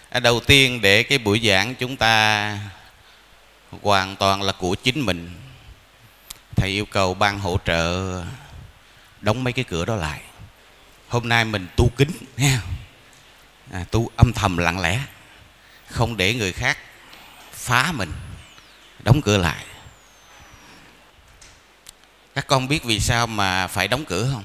Đầu tiên để cái buổi giảng chúng ta hoàn toàn là của chính mình, thầy yêu cầu ban hỗ trợ đóng mấy cái cửa đó lại. Hôm nay mình tu kín nha, tu âm thầm lặng lẽ, không để người khác phá mình, đóng cửa lại. Các con biết vì sao mà phải đóng cửa không?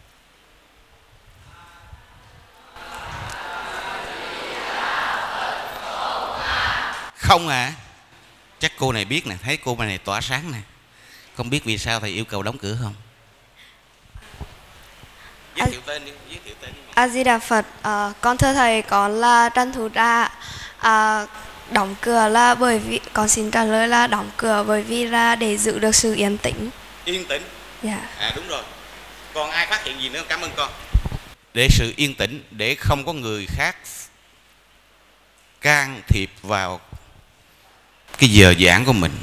Không à? Chắc cô này biết nè, thấy cô này tỏa sáng nè. Không biết vì sao thầy yêu cầu đóng cửa không? Giới thiệu tên đi, giới thiệu tên đi. A Di Đà Phật. Con thưa thầy, con là Trần Thủ Đa. Đóng cửa là bởi vì con xin trả lời là đóng cửa bởi vì là để giữ được sự yên tĩnh. Yên tĩnh? Dạ. Đúng rồi. Còn ai phát hiện gì nữa? Cảm ơn con. Để sự yên tĩnh, để không có người khác can thiệp vào cái giờ giảng của mình.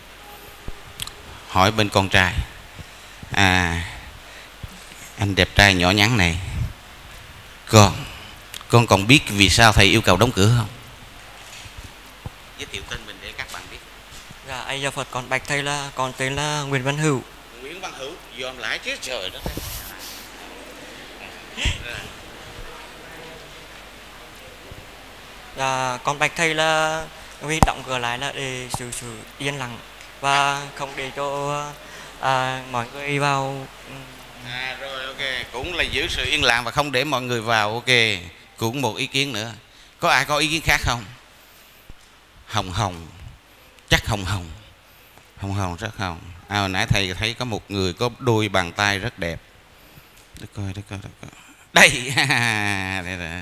Hỏi bên con trai. Anh đẹp trai nhỏ nhắn này, con còn biết vì sao thầy yêu cầu đóng cửa không? Giới thiệu tên mình để các bạn biết. Dạ, anh Gia Phật, con bạch thầy là con tên là Nguyễn Văn Hữu. Nguyễn Văn Hữu, dòm lại chứ trời đất. Dạ, con bạch thầy là vì đóng cửa lại là để sự yên lặng và không để cho mọi người vào. Rồi ok, cũng là giữ sự yên lặng và không để mọi người vào. Ok, cũng một ý kiến nữa. Có ai có ý kiến khác không? Hồng, chắc hồng rất hồng. Hồi nãy thầy thấy có một người có đôi bàn tay rất đẹp. Để coi. Đây. Đây là.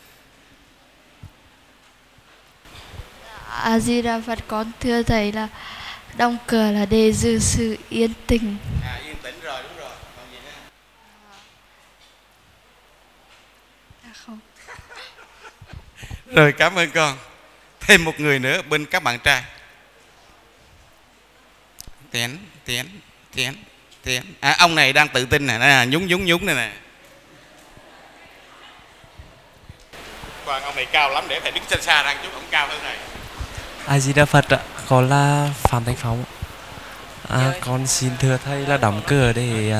A Di Đà Phật, con thưa thầy là đóng cửa là để giữ sự yên tĩnh. Yên tĩnh rồi, đúng rồi. Còn gì nữa? Không. Rồi, cảm ơn con. Thêm một người nữa bên các bạn trai. Tiến. Ông này đang tự tin nè, nhúng này nè. Còn ông này cao lắm, để thầy đứng xa xa ra chút, ông cao hơn này. A Di Đà Phật ạ, con là Phạm Thanh Phong. Con xin thưa thầy là đóng cửa để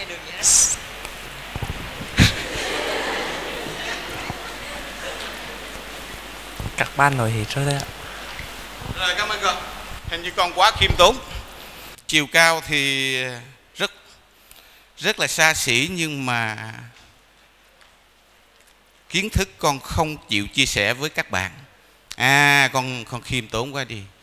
các bạn nói hết rồi đấy ạ. Rồi, cảm ơn con. Hình như con quá khiêm tốn. Chiều cao thì rất là xa xỉ, nhưng mà kiến thức con không chịu chia sẻ với các bạn. Con khiêm tốn quá đi.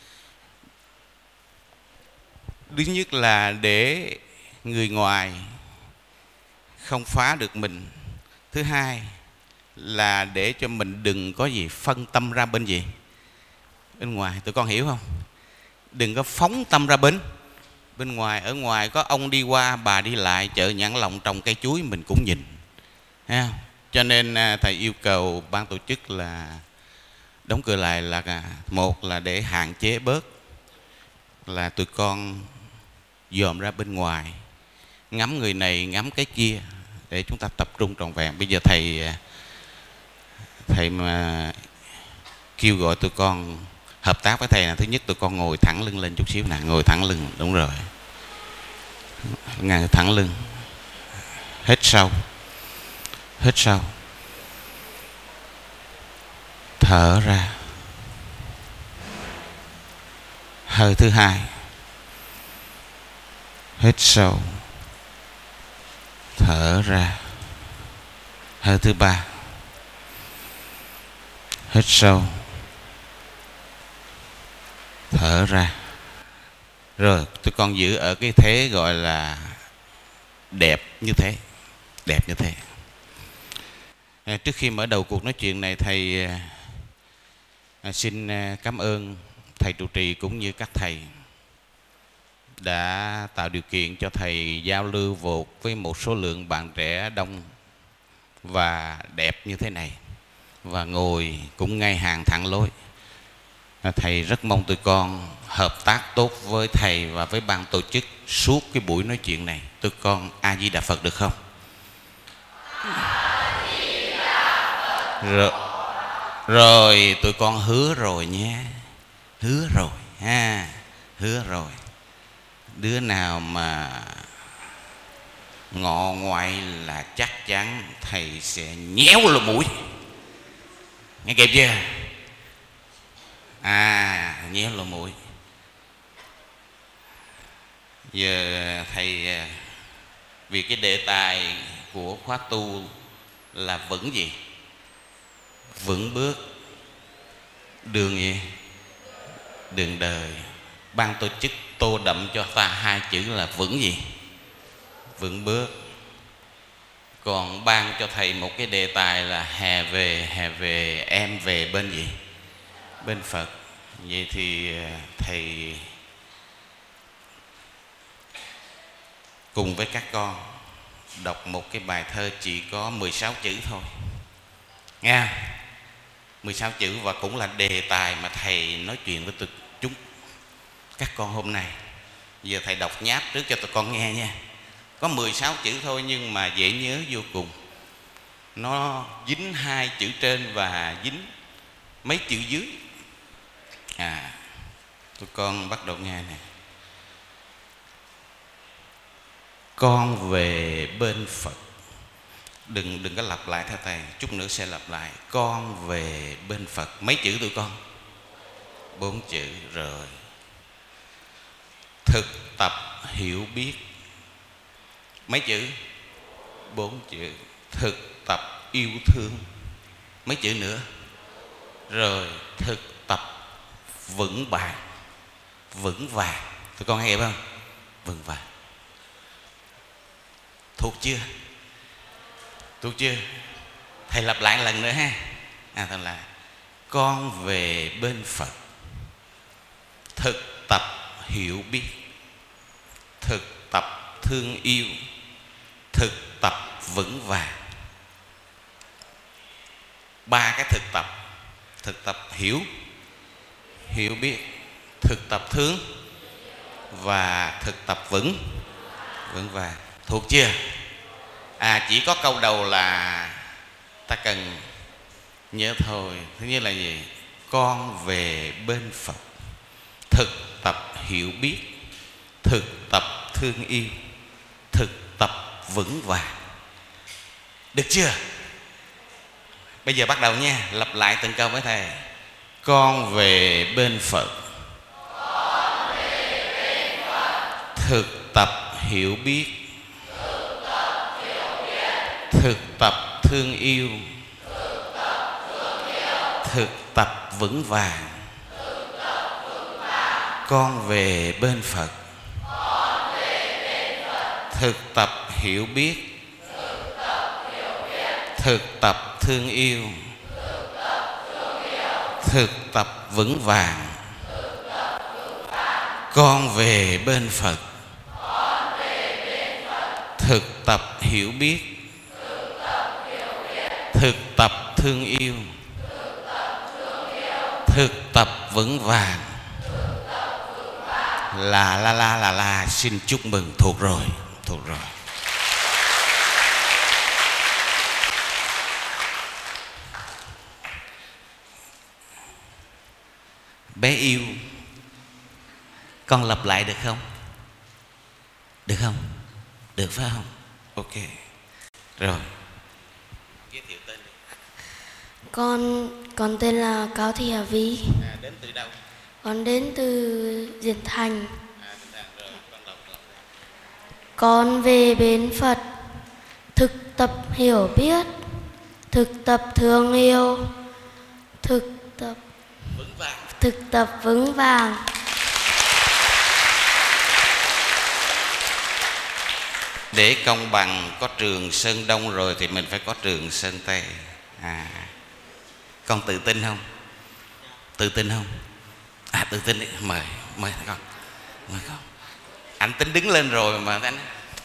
Thứ nhất là để người ngoài không phá được mình. Thứ hai là để cho mình đừng có gì phân tâm ra bên ngoài. Tụi con hiểu không? Đừng có phóng tâm ra bên ngoài. Ở ngoài có ông đi qua, bà đi lại, chợ Nhãn Lòng trồng cây chuối mình cũng nhìn. Thấy không? Cho nên thầy yêu cầu ban tổ chức là đóng cửa lại là một là để hạn chế bớt là tụi con dòm ra bên ngoài, ngắm người này ngắm cái kia, để chúng ta tập trung trọn vẹn. Bây giờ thầy mà kêu gọi tụi con hợp tác với thầy là thứ nhất tụi con ngồi thẳng lưng lên chút xíu nè, ngồi thẳng lưng, đúng rồi, ngồi thẳng lưng, hít sâu, thở ra, hơi thứ hai, hít sâu, thở ra, hơi thứ ba, hít sâu, thở ra. Rồi tụi con giữ ở cái thế gọi là đẹp như thế. Trước khi mở đầu cuộc nói chuyện này, thầy xin cảm ơn thầy trụ trì cũng như các thầy đã tạo điều kiện cho thầy giao lưu vột với một số lượng bạn trẻ đông và đẹp như thế này, và ngồi cũng ngay hàng thẳng lối. Thầy rất mong tụi con hợp tác tốt với thầy và với ban tổ chức suốt cái buổi nói chuyện này. Tụi con A Di Đà Phật được không? Rồi tụi con hứa rồi nhé. Hứa rồi ha. Hứa rồi. Đứa nào mà ngọ ngoại là chắc chắn thầy sẽ nhéo lỗ mũi. Nghe kịp chưa? Nhéo lỗ mũi. Giờ thầy, vì cái đề tài của khóa tu là vững gì? Vững bước đường gì? Đường đời. Ban tổ chức tô đậm cho ta hai chữ là vững gì? Vững bước. Còn ban cho thầy một cái đề tài là hè về em về bên gì? Bên Phật. Vậy thì thầy cùng với các con đọc một cái bài thơ chỉ có 16 chữ thôi nghe. 16 chữ và cũng là đề tài mà thầy nói chuyện với chúng các con hôm nay. Giờ thầy đọc nháp trước cho tụi con nghe nha. Có 16 chữ thôi nhưng mà dễ nhớ vô cùng. Nó dính 2 chữ trên và dính mấy chữ dưới. Tụi con bắt đầu nghe nè. Con về bên Phật. Đừng có lặp lại theo thầy, chút nữa sẽ lặp lại. Con về bên Phật. Mấy chữ tụi con? 4 chữ rồi. Thực tập hiểu biết. Mấy chữ? 4 chữ. Thực tập yêu thương. Mấy chữ nữa? Rồi thực tập vững vàng. Vững vàng. Tụi con nghe không? Vững vàng. Thuộc chưa? Thuộc chưa? Thầy lặp lại lần nữa ha. Thật là con về bên Phật. Thực tập hiểu biết. Thực tập thương yêu. Thực tập vững vàng. 3 cái thực tập. Thực tập hiểu biết, thực tập thương và thực tập vững vàng. Thuộc chưa? Chỉ có câu đầu là ta cần nhớ thôi. Thứ nhất là gì? Con về bên Phật. Thực tập hiểu biết, thực tập thương yêu, thực tập vững vàng. Được chưa? Bây giờ bắt đầu nha. Lặp lại từng câu với thầy. Con về bên Phật. Thực tập hiểu biết, thực tập thương yêu, thực tập vững vàng. Con về bên Phật. Thực tập hiểu biết, thực tập thương yêu, thực tập vững vàng. Con về bên Phật. Thực tập hiểu biết, thực tập thương yêu, thực tập vững vàng. Là xin chúc mừng. Thuộc rồi. Bé yêu, con lặp lại được không? Được không? Được phải không? Ok. Rồi. Giới thiệu tên đi. Con tên là Cao Thị Hà Vi. Đến từ đâu? Con đến từ Diền Thành. Rồi, con đọc. Con về bên Phật. Thực tập hiểu biết, thực tập thương yêu, thực tập vững vàng. Để công bằng, có trường Sơn Đông rồi thì mình phải có trường Sơn Tây. Con tự tin không? Tự tin không? Tự tin đi. Mời con. Anh tính đứng lên rồi mà anh.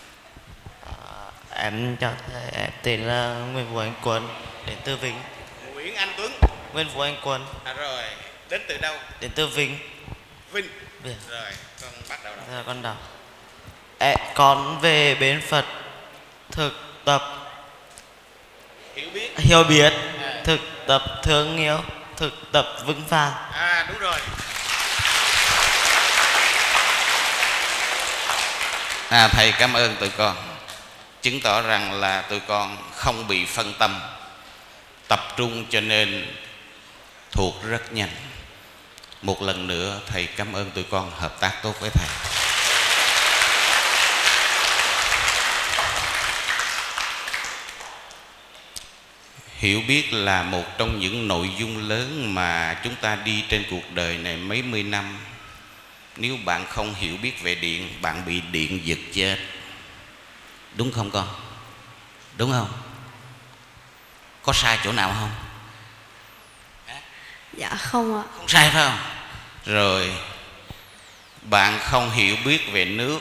Em chào thầy, em tên là Nguyễn Vũ Anh Quân, đến từ Vĩnh. Nguyễn Anh Tuấn. Nguyễn Vũ Anh Quân. Rồi, đến từ đâu? Đến từ Vĩnh. Vinh. Rồi, con bắt đầu đọc. Con đọc. Con về bên Phật. Thực tập hiểu biết, thực tập thương yêu, thực tập vững vàng. Đúng rồi. Thầy cảm ơn tụi con, chứng tỏ rằng là tụi con không bị phân tâm, tập trung cho nên thuộc rất nhanh. Một lần nữa thầy cảm ơn tụi con hợp tác tốt với thầy. Hiểu biết là một trong những nội dung lớn mà chúng ta đi trên cuộc đời này mấy mươi năm. Nếu bạn không hiểu biết về điện, bạn bị điện giật chết. Đúng không con? Đúng không? Có sai chỗ nào không? Dạ không ạ. Không sai phải không? Rồi bạn không hiểu biết về nước,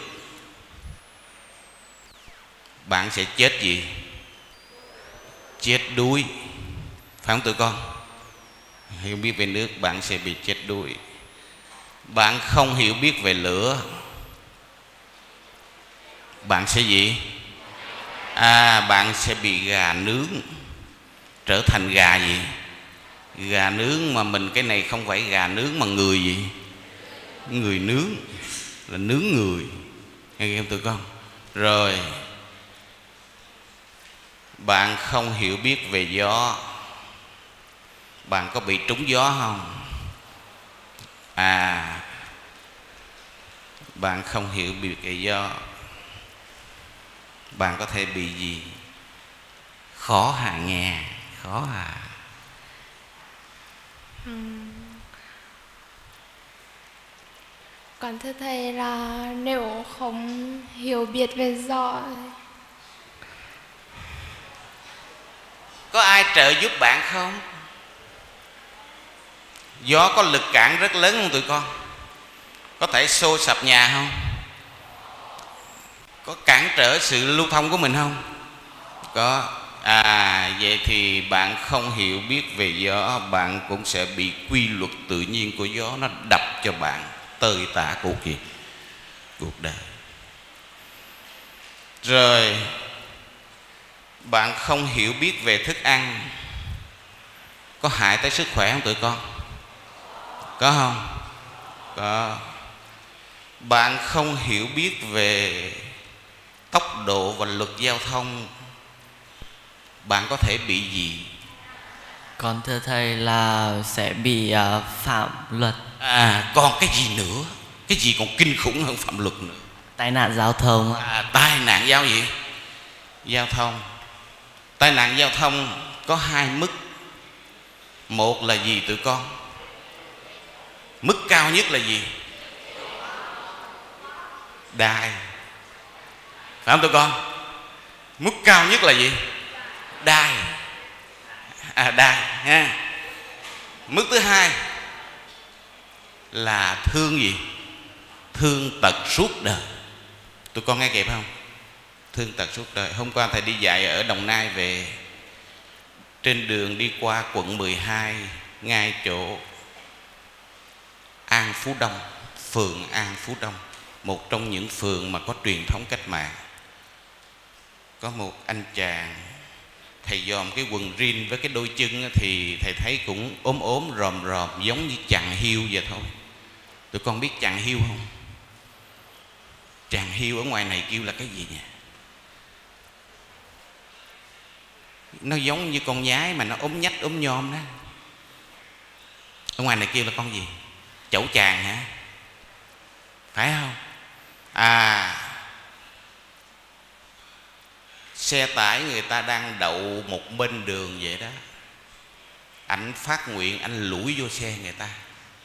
bạn sẽ chết gì? Chết đuối. Phải không tụi con? Hiểu biết về nước bạn sẽ bị chết đuối. Bạn không hiểu biết về lửa, bạn sẽ gì? Bạn sẽ bị gà nướng, trở thành gà gì? Gà nướng, mà mình cái này không phải gà nướng mà người gì? Người nướng, là nướng người. Nghe không tụi con? Rồi bạn không hiểu biết về gió, bạn có bị trúng gió không? Bạn không hiểu biết về gió, bạn có thể bị gì? Khó nghe, khó Còn thưa thầy là nếu không hiểu biết về gió, có ai trợ giúp bạn không? Gió có lực cản rất lớn không tụi con? Có thể xô sập nhà không? Có cản trở sự lưu thông của mình không? Có. Vậy thì bạn không hiểu biết về gió, bạn cũng sẽ bị quy luật tự nhiên của gió nó đập cho bạn tơi tả cuộc đời. Rồi bạn không hiểu biết về thức ăn, có hại tới sức khỏe không tụi con? Có không? Có. Bạn không hiểu biết về tốc độ và luật giao thông, bạn có thể bị gì? Con thưa thầy là sẽ bị phạm luật. Còn cái gì nữa? Cái gì còn kinh khủng hơn phạm luật nữa? Tai nạn giao thông. Tai nạn giao thông. Tai nạn giao thông có hai mức. Một là gì tụi con? Mức cao nhất là gì? Đài. Phải không tụi con? Mức cao nhất là gì? Đài. Đài ha. Mức thứ hai là thương gì? Thương tật suốt đời. Tụi con nghe kịp không? Thương tật suốt đời. Hôm qua thầy đi dạy ở Đồng Nai về, trên đường đi qua quận 12, ngay chỗ An Phú Đông, phường An Phú Đông, một trong những phường mà có truyền thống cách mạng. Có một anh chàng, thầy dòm cái quần jean với cái đôi chân thì thầy thấy cũng ốm ốm ròm ròm, giống như chàng hiêu vậy thôi. Tụi con biết chàng hiêu không? Chàng hiêu ở ngoài này kêu là cái gì nhỉ? Nó giống như con nhái mà nó ốm nhách ốm nhom đó. Ở ngoài này kêu là con gì? Chẩu chàng hả? Phải không? Xe tải người ta đang đậu một bên đường vậy đó, ảnh phát nguyện anh lủi vô xe người ta,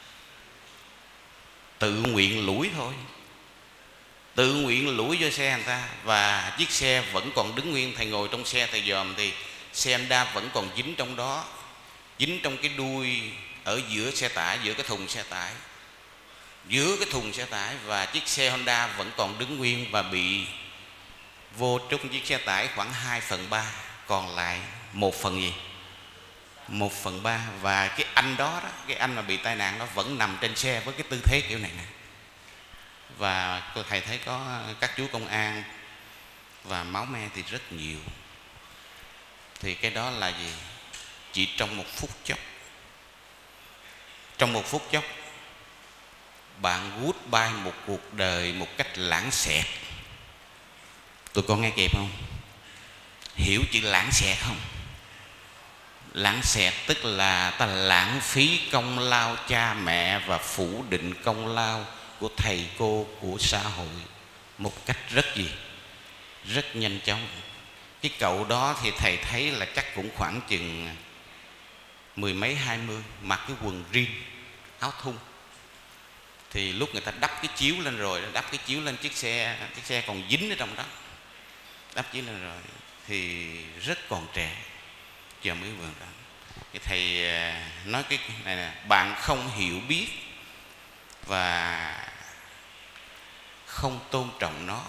tự nguyện lủi thôi, tự nguyện lủi vô xe người ta, và chiếc xe vẫn còn đứng nguyên. Thầy ngồi trong xe thầy dòm thì xe Honda vẫn còn dính trong đó, dính trong cái đuôi ở giữa xe tải, giữa cái thùng xe tải, giữa cái thùng xe tải, và chiếc xe Honda vẫn còn đứng nguyên và bị vô trong chiếc xe tải khoảng 2/3, còn lại 1/gì? 1/3. Và cái anh đó, cái anh mà bị tai nạn đó vẫn nằm trên xe với cái tư thế kiểu này nè. Và thầy thấy có các chú công an và máu me thì rất nhiều. Thì cái đó là gì? chỉ trong một phút chốc. Trong một phút chốc bạn goodbye một cuộc đời một cách lãng xẹt. Tụi con nghe kịp không? Hiểu chữ lãng xẹt không? Lãng xẹt tức là ta lãng phí công lao cha mẹ và phủ định công lao của thầy cô, của xã hội một cách rất gì? Rất nhanh chóng. Cái cậu đó thì thầy thấy là chắc cũng khoảng chừng 10 mấy 20, mặc cái quần jean, áo thun. Thì lúc người ta đắp cái chiếu lên rồi, đắp cái chiếu lên chiếc xe còn dính ở trong đó, đắp chiếu lên rồi thì rất còn trẻ, chờ mới vườn đó. Thì thầy nói cái này nè: bạn không hiểu biết và không tôn trọng nó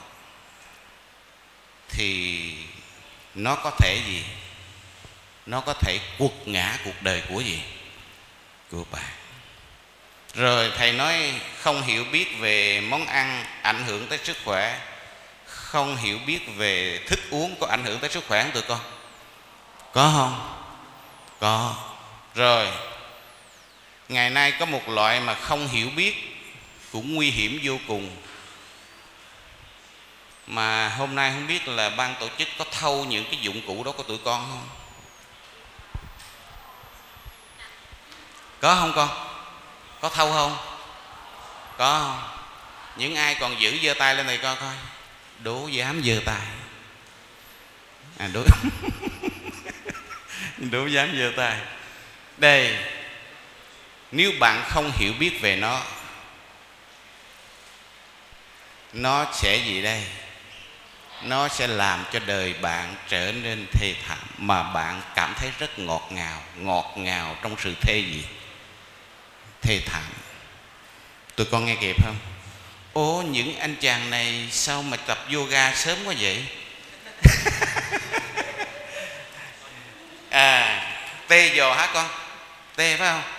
thì nó có thể gì? Nó có thể quật ngã cuộc đời của gì? Của bạn. Rồi thầy nói không hiểu biết về món ăn ảnh hưởng tới sức khỏe, không hiểu biết về thức uống có ảnh hưởng tới sức khỏe không tụi con? Có không? Có. Rồi ngày nay có một loại mà không hiểu biết cũng nguy hiểm vô cùng, mà hôm nay không biết là ban tổ chức có thâu những cái dụng cụ đó của tụi con không? Có không con? Có thâu không? Có không? Những ai còn giữ giơ tay lên này coi coi. Đố dám giơ tay. Đố dám giơ tay. Đây, nếu bạn không hiểu biết về nó sẽ gì đây? Nó sẽ làm cho đời bạn trở nên thê thảm, mà bạn cảm thấy rất ngọt ngào trong sự thê thê thảm. Tụi con nghe kịp không? Ồ, những anh chàng này sao mà tập yoga sớm quá vậy? Tê giò hả con? Tê phải không?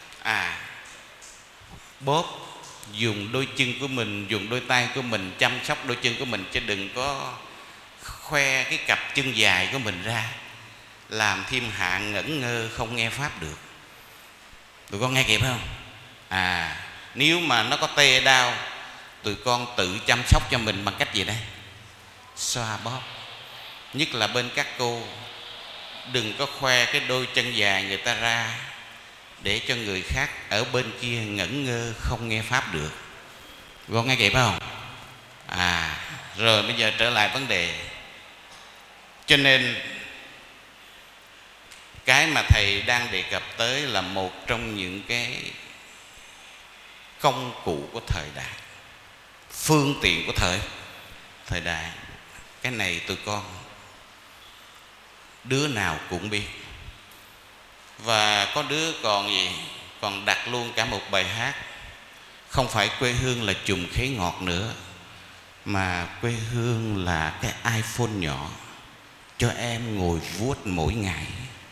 Bóp, dùng đôi chân của mình, dùng đôi tay của mình chăm sóc đôi chân của mình, chứ đừng có khoe cái cặp chân dài của mình ra, làm thiên hạ ngẩn ngơ không nghe pháp được. Tụi con nghe kịp không? Nếu mà nó có tê đau, tụi con tự chăm sóc cho mình bằng cách gì đây? Xoa bóp. Nhất là bên các cô, đừng có khoe cái đôi chân dài người ta ra để cho người khác ở bên kia ngẩn ngơ không nghe pháp được. Con nghe kịp không? Rồi bây giờ trở lại vấn đề. Cho nên cái mà thầy đang đề cập tới là một trong những cái công cụ của thời đại, phương tiện của thời đại. Cái này tụi con đứa nào cũng biết. Và có đứa còn gì? Còn đặt luôn cả một bài hát. Không phải quê hương là chùm khế ngọt nữa, mà quê hương là cái iPhone nhỏ cho em ngồi vuốt mỗi ngày.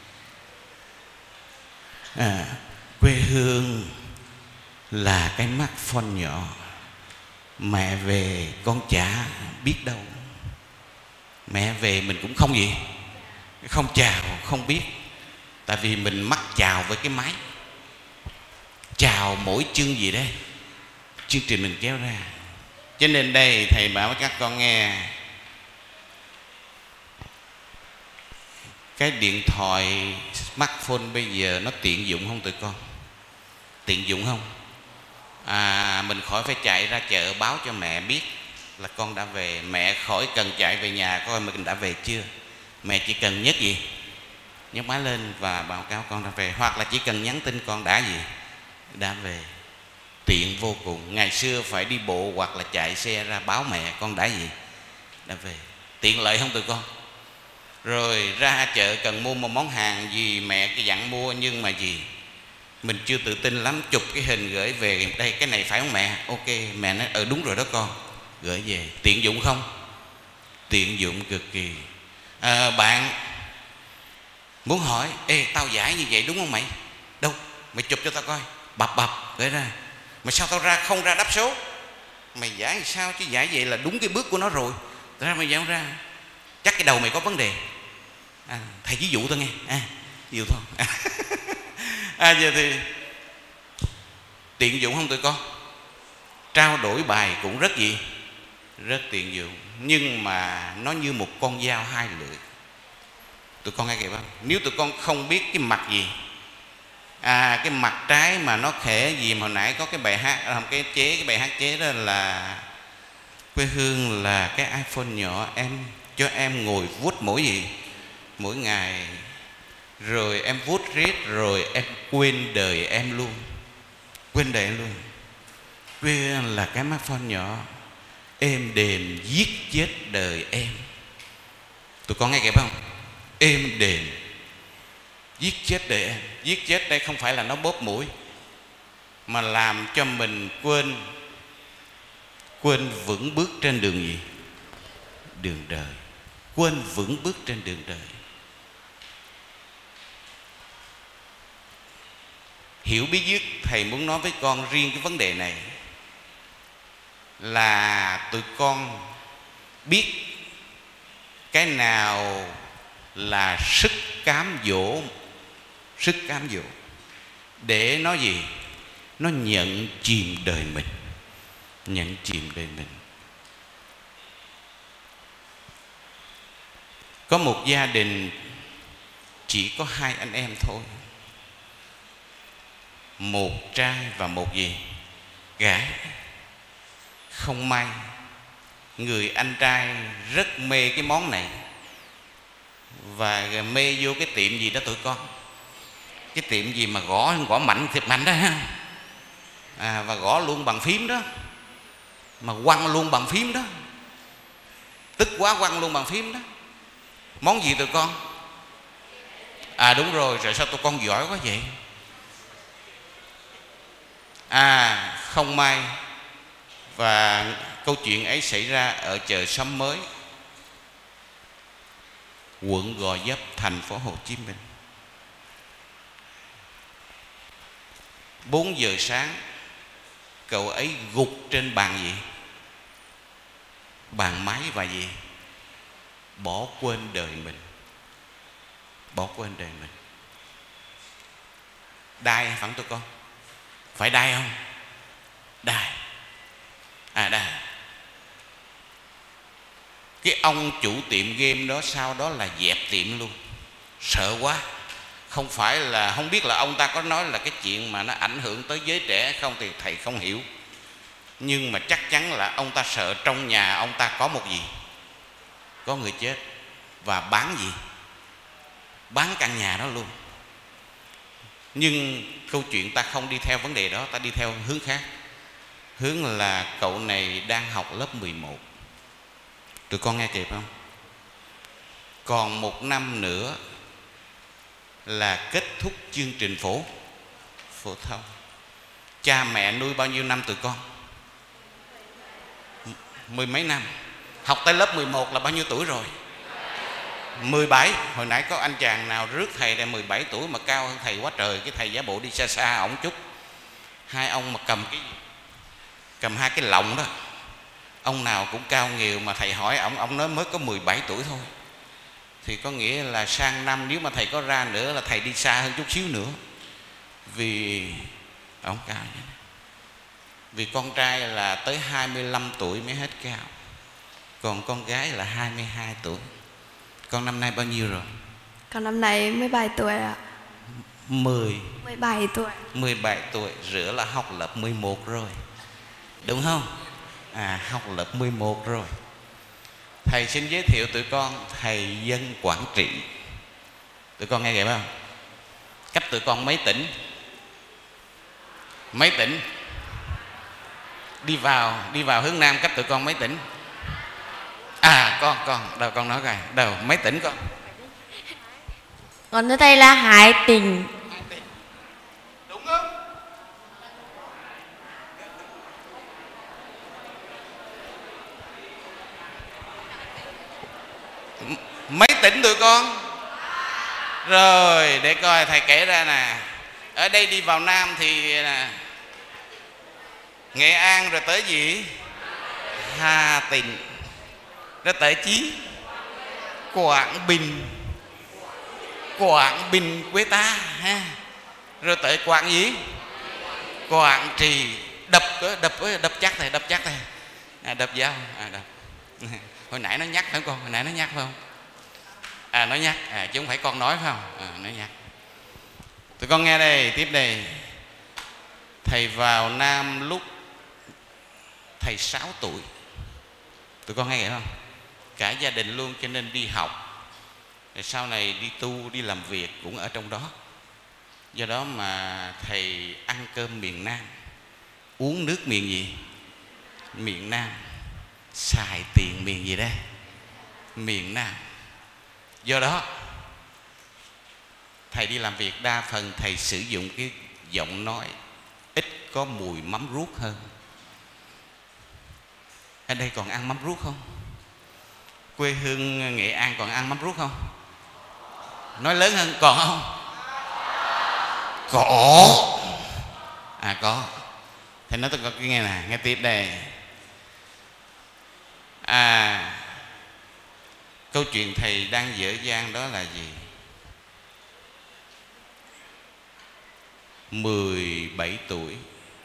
Quê hương là cái smartphone nhỏ, mẹ về con chả biết đâu. Mẹ về mình cũng không gì, không chào, không biết. Tại vì mình mắc chào với cái máy, chào mỗi chương gì đây, chương trình mình kéo ra. Cho nên đây thầy bảo với các con nghe, cái điện thoại smartphone bây giờ nó tiện dụng không tụi con? Tiện dụng không? Mình khỏi phải chạy ra chợ báo cho mẹ biết là con đã về. Mẹ khỏi cần chạy về nhà coi mình đã về chưa. Mẹ chỉ cần nhấc gì? Nhấc máy lên và báo cáo con đã về. Hoặc là chỉ cần nhắn tin con đã gì? Đã về. Tiện vô cùng. Ngày xưa phải đi bộ hoặc là chạy xe ra báo mẹ con đã gì? Đã về. Tiện lợi không tụi con? Rồi ra chợ cần mua một món hàng gì mẹ cái dặn mua, nhưng mà gì? Mình chưa tự tin lắm, chụp cái hình gửi về. Đây cái này phải không mẹ? Ok, mẹ nói đúng rồi đó con. Gửi về. Tiện dụng không? Tiện dụng cực kỳ. Bạn muốn hỏi, ê tao giải như vậy đúng không mày? Đâu, mày chụp cho tao coi. Bập gửi ra. Mà sao tao không ra đáp số? Mày giải sao chứ, giải vậy là đúng cái bước của nó rồi. Tao ra mày giải không ra, chắc cái đầu mày có vấn đề. Thầy ví dụ tao nghe. Yêu thôi. Giờ thì tiện dụng không tụi con? Trao đổi bài cũng rất gì? Rất tiện dụng. Nhưng mà nó như một con dao hai lưỡi. Tụi con nghe kịp không? Nếu tụi con không biết cái mặt gì, cái mặt trái mà nó khẽ gì, mà hồi nãy có cái bài hát, cái bài hát chế đó là quê hương là cái iPhone nhỏ, em cho em ngồi vuốt mỗi ngày, rồi em vuốt riết rồi em quên đời em luôn. Quên đời em luôn. Quê hương là cái smartphone nhỏ, êm đềm giết chết đời em. Tụi con nghe kịp không? Êm đềm giết chết đời em. Giết chết đây không phải là nó bóp mũi, mà làm cho mình quên vững bước trên đường gì? Đường đời. Quên vững bước trên đường đời. Hiểu bí dứt, thầy muốn nói với con riêng cái vấn đề này là tụi con biết cái nào là sức cám dỗ để nó gì? Nó nhận chìm đời mình. Nhận chìm đời mình. Có một gia đình chỉ có 2 anh em thôi, một trai và một gì? Gái. Không may người anh trai rất mê cái món này và mê vô cái tiệm gì đó tụi con, cái tiệm gì mà gõ mạnh thiệt mạnh đó ha, và gõ luôn bằng phím đó, mà quăng luôn bằng phím đó, tức quá quăng luôn bằng phím đó. Món gì tụi con? Đúng rồi. Rồi sao tụi con giỏi quá vậy? Không may, và câu chuyện ấy xảy ra ở chợ Sắm Mới, quận Gò Vấp, thành phố Hồ Chí Minh. 4 giờ sáng, cậu ấy gục trên bàn gì? Bàn máy, và gì? Bỏ quên đời mình. Bỏ quên đời mình. Đai hay phẳng tụi con? Phải đai không? Đai. Đai. Cái ông chủ tiệm game đó sau đó là dẹp tiệm luôn. Sợ quá. Không phải là, không biết là ông ta có nói là cái chuyện mà nó ảnh hưởng tới giới trẻ không thì thầy không hiểu. Nhưng mà chắc chắn là ông ta sợ trong nhà ông ta có một gì? Có người chết. Và bán gì? Bán căn nhà đó luôn. Nhưng câu chuyện ta không đi theo vấn đề đó, ta đi theo hướng khác. Hướng là cậu này đang học lớp 11. Tụi con nghe kịp không? Còn 1 năm nữa là kết thúc chương trình phổ thông. Cha mẹ nuôi bao nhiêu năm tụi con? 10 mấy năm. Học tới lớp 11 là bao nhiêu tuổi rồi? 17. Hồi nãy có anh chàng nào rước thầy đây 17 tuổi mà cao hơn thầy quá trời. Cái thầy giả bộ đi xa xa ổng chút. 2 ông mà cầm 2 cái lọng đó, ông nào cũng cao nghìu, mà thầy hỏi ổng nói mới có 17 tuổi thôi. Thì có nghĩa là sang năm nếu mà thầy có ra nữa là thầy đi xa hơn chút xíu nữa. Vì ổng cao vậy. Vì con trai là tới 25 tuổi mới hết cao, còn con gái là 22 tuổi. Con năm nay bao nhiêu rồi? Con năm nay 17 tuổi ạ. 17 tuổi. 17 tuổi, rửa là học lớp 11 rồi. Đúng không? Học lớp 11 rồi. Thầy xin giới thiệu tụi con thầy Dân Quảng Trị. Tụi con nghe kịp không? Cách tụi con mấy tỉnh? Mấy tỉnh? Đi vào hướng Nam cách tụi con mấy tỉnh? Con đâu con nói coi. Đâu mấy tỉnh con? Còn ở đây là 2 tỉnh. Đúng không? Mấy tỉnh tụi con? Rồi để coi thầy kể ra nè. Ở đây đi vào Nam thì Nghệ An, rồi tới gì? Hà Tĩnh, rồi tới Chí? Quảng Bình, Quảng Bình quê ta ha. Rồi tới Quảng gì? Quảng Trị. Đập chắc thầy, đập chắc thầy. Đập dao, đập. Hồi nãy nó nhắc phải không con? Hồi nãy nó nhắc phải không? Nó nhắc, chứ không phải con nói phải không? Nó nhắc. Tụi con nghe đây, tiếp đây. Thầy vào Nam lúc thầy 6 tuổi. Tụi con nghe hiểu không? Cả gia đình luôn, cho nên đi học. Rồi sau này đi tu, đi làm việc cũng ở trong đó. Do đó mà thầy ăn cơm miền Nam, uống nước miền gì? Miền Nam. Xài tiền miền gì đây? Miền Nam. Do đó thầy đi làm việc đa phần thầy sử dụng cái giọng nói ít có mùi mắm ruốc hơn. Ở đây còn ăn mắm ruốc không? Quê hương Nghệ An còn ăn mắm ruốc không? Nói lớn hơn, còn không? Có. Có. Thầy nói tôi có cái nghe nè, nghe tiếp đây. Câu chuyện thầy đang dở dang đó là gì? 17 tuổi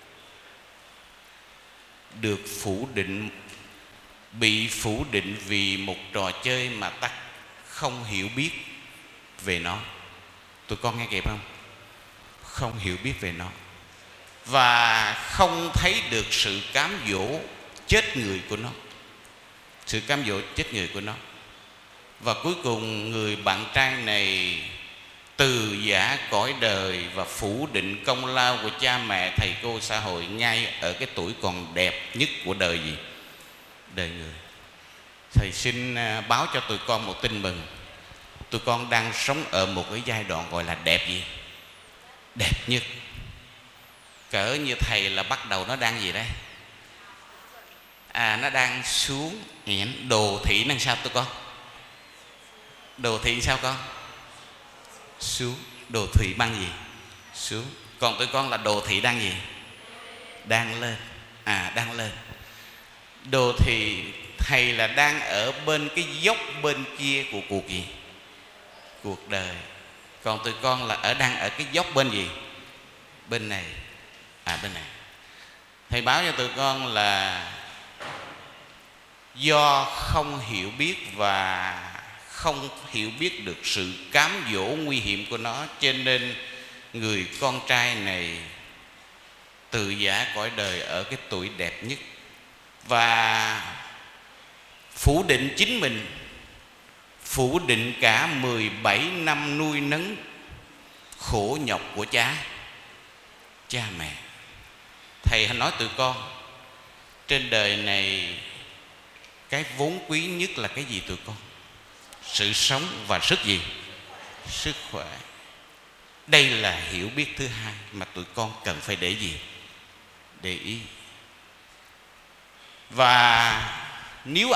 được phủ định, bị phủ định vì một trò chơi mà ta không hiểu biết về nó. Tụi con nghe kịp không? Không hiểu biết về nó và không thấy được sự cám dỗ chết người của nó. Sự cám dỗ chết người của nó. Và cuối cùng người bạn trai này từ giã cõi đời và phủ định công lao của cha mẹ, thầy cô, xã hội ngay ở cái tuổi còn đẹp nhất của đời gì? Đời người. Thầy xin báo cho tụi con một tin mừng. Tụi con đang sống ở một cái giai đoạn gọi là đẹp gì? Đẹp nhất. Cỡ như thầy là bắt đầu nó đang gì đây? Nó đang xuống. Đồ thị năng sao tụi con? Đồ thị sao con? Xuống. Đồ thị bằng gì? Xuống. Còn tụi con là đồ thị đang gì? Đang lên. Đang lên. Đồ thị thầy là đang ở bên cái dốc bên kia của cuộc gì? Cuộc đời. Còn tụi con là đang ở cái dốc bên gì? Bên này. Bên này. Thầy báo cho tụi con là do không hiểu biết và không hiểu biết được sự cám dỗ nguy hiểm của nó, cho nên người con trai này từ giã cõi đời ở cái tuổi đẹp nhất và phủ định chính mình, phủ định cả 17 năm nuôi nấng khổ nhọc của cha mẹ. Thầy nói tụi con, trên đời này cái vốn quý nhất là cái gì tụi con? Sự sống và sức gì? Sức khỏe. Đây là hiểu biết thứ hai mà tụi con cần phải để gì? Để ý. Và nếu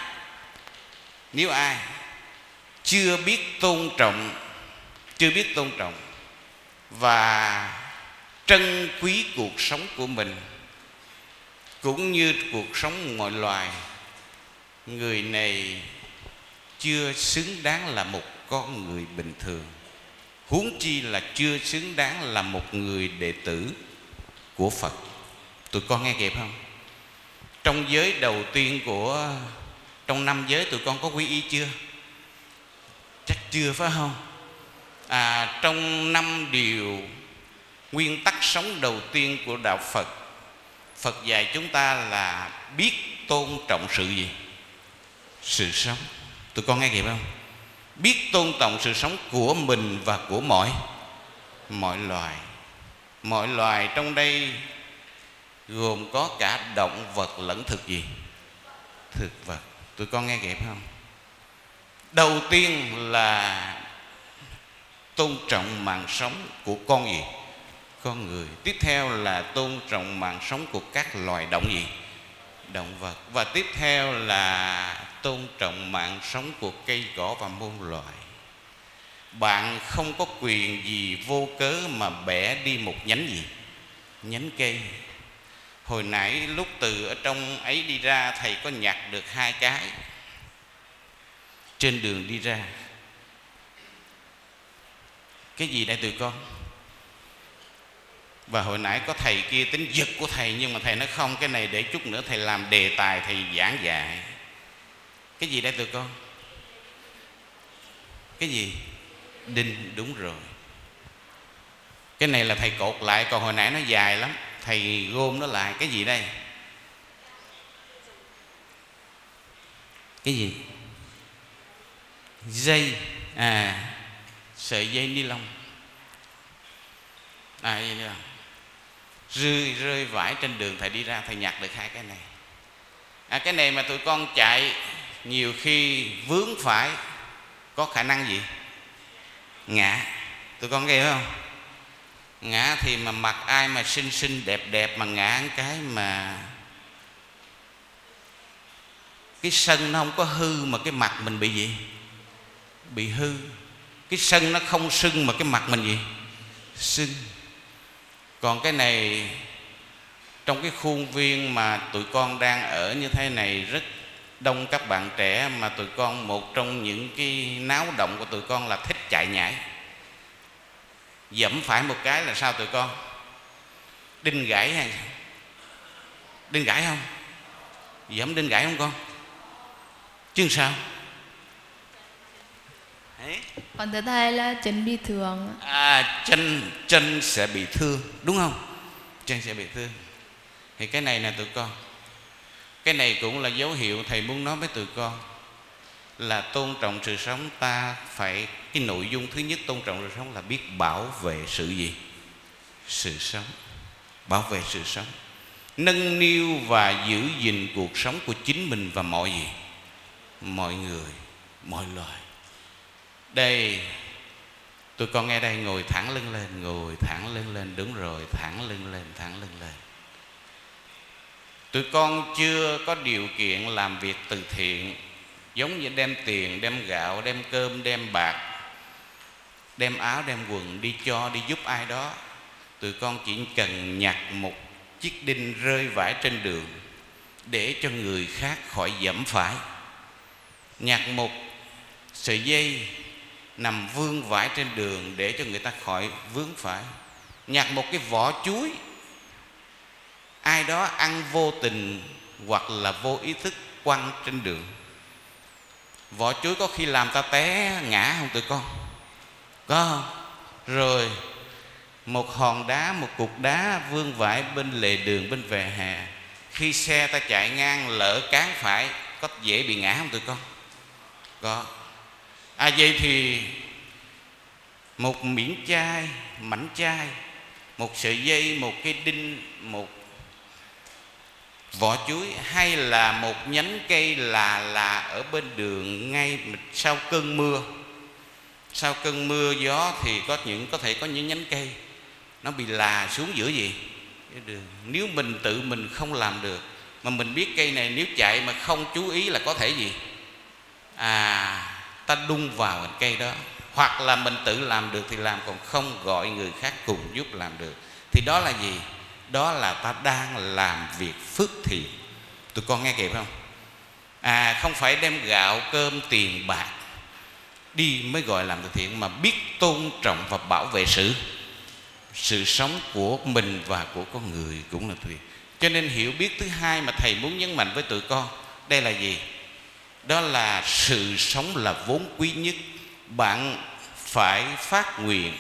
ai chưa biết tôn trọng và trân quý cuộc sống của mình cũng như cuộc sống mọi loài, người này chưa xứng đáng là một con người bình thường, huống chi là chưa xứng đáng là một người đệ tử của Phật. Tụi con nghe kịp không? Trong giới đầu tiên trong 5 giới tụi con có quy y chưa? Chắc chưa phải không? Trong 5 điều nguyên tắc sống đầu tiên của đạo Phật, Phật dạy chúng ta là biết tôn trọng sự gì? Sự sống. Tụi con nghe kịp không? Biết tôn trọng sự sống của mình và của mọi loài. Mọi loài trong đây gồm có cả động vật lẫn thực vật. Tụi con nghe kịp không? Đầu tiên là tôn trọng mạng sống của con người. Tiếp theo là tôn trọng mạng sống của các loài động vật. Và tiếp theo là tôn trọng mạng sống của cây cỏ và muôn loài. Bạn không có quyền gì vô cớ mà bẻ đi một nhánh cây. Hồi nãy lúc từ ở trong ấy đi ra, thầy có nhặt được 2 cái trên đường đi ra. Cái gì đây tụi con? Và hồi nãy có thầy kia tính giật của thầy, nhưng mà thầy nói không, cái này để chút nữa thầy làm đề tài, thầy giảng dạy. Cái gì đây tụi con? Cái gì? Đinh, đúng rồi. Cái này là thầy cột lại, còn hồi nãy nó dài lắm, thầy gom nó lại. Cái gì đây? Cái gì? Dây. Sợi dây ni lông. Dây ni lông. Rơi vãi trên đường, thầy đi ra thầy nhặt được hai cái này. Cái này mà tụi con chạy nhiều khi vướng phải, có khả năng gì? Ngã. Tụi con nghe không? Ngã thì mà mặt ai mà xinh xinh đẹp đẹp mà ngã cái mà cái sân nó không có hư mà cái mặt mình bị gì? Bị hư. Cái sân nó không sưng mà cái mặt mình gì? Sưng. Còn cái này trong cái khuôn viên mà tụi con đang ở như thế này, rất đông các bạn trẻ, mà tụi con một trong những cái náo động của tụi con là thích chạy nhảy. Dẫm phải một cái là sao tụi con? Đinh gãy hay? Đinh gãy không? Dẫm đinh gãy không con? Chứ sao? Con thưa thầy là chân bị thương. Chân sẽ bị thương, đúng không? Chân sẽ bị thương. Thì cái này nè tụi con, cái này cũng là dấu hiệu thầy muốn nói với tụi con là tôn trọng sự sống. Ta phải, cái nội dung thứ nhất tôn trọng sự sống là biết bảo vệ sự gì? Sự sống. Bảo vệ sự sống, nâng niu và giữ gìn cuộc sống của chính mình và mọi gì? Mọi người, mọi loài. Đây, tụi con nghe đây, ngồi thẳng lưng lên, ngồi thẳng lưng lên, đúng rồi, thẳng lưng lên, thẳng lưng lên. Tụi con chưa có điều kiện làm việc từ thiện, giống như đem tiền, đem gạo, đem cơm, đem bạc, đem áo, đem quần đi cho, đi giúp ai đó. Tụi con chỉ cần nhặt một chiếc đinh rơi vãi trên đường để cho người khác khỏi dẫm phải, nhặt một sợi dây nằm vương vãi trên đường để cho người ta khỏi vướng phải, nhặt một cái vỏ chuối ai đó ăn vô tình hoặc là vô ý thức quăng trên đường. Vỏ chuối có khi làm ta té ngã không tụi con? Có không? Rồi một hòn đá, một cục đá vương vãi bên lề đường, bên vỉa hè, khi xe ta chạy ngang lỡ cán phải, có dễ bị ngã không tụi con? Có. Vậy thì một miếng chai, mảnh chai, một sợi dây, một cái đinh, một vỏ chuối, hay là một nhánh cây là ở bên đường ngay sau cơn mưa. Sau cơn mưa gió thì có thể có những nhánh cây nó bị là xuống giữa gì? Cái đường. Nếu mình tự mình không làm được, mà mình biết cây này nếu chạy mà không chú ý là có thể gì? Ta đung vào cây đó. Hoặc là mình tự làm được thì làm, còn không gọi người khác cùng giúp làm được. Thì đó là gì? Đó là ta đang làm việc phước thiện. Tụi con nghe kịp không? Không phải đem gạo, cơm, tiền, bạc đi mới gọi làm từ thiện, mà biết tôn trọng và bảo vệ sự sống của mình và của con người cũng là thiện. Cho nên hiểu biết thứ hai mà thầy muốn nhấn mạnh với tụi con, đây là gì? Đó là sự sống là vốn quý nhất. Bạn phải phát nguyện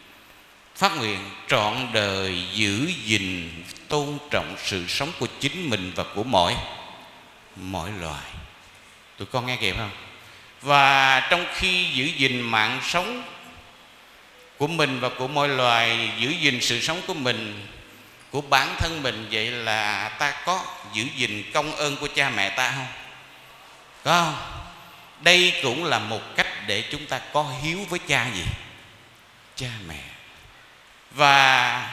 trọn đời giữ gìn, tôn trọng sự sống của chính mình và của mọi loài. Tụi con nghe kịp không? Và trong khi giữ gìn mạng sống của mình và của mọi loài, giữ gìn sự sống của mình, của bản thân mình, vậy là ta có giữ gìn công ơn của cha mẹ ta không? Có không? Đây cũng là một cách để chúng ta có hiếu với cha gì? Cha mẹ. Và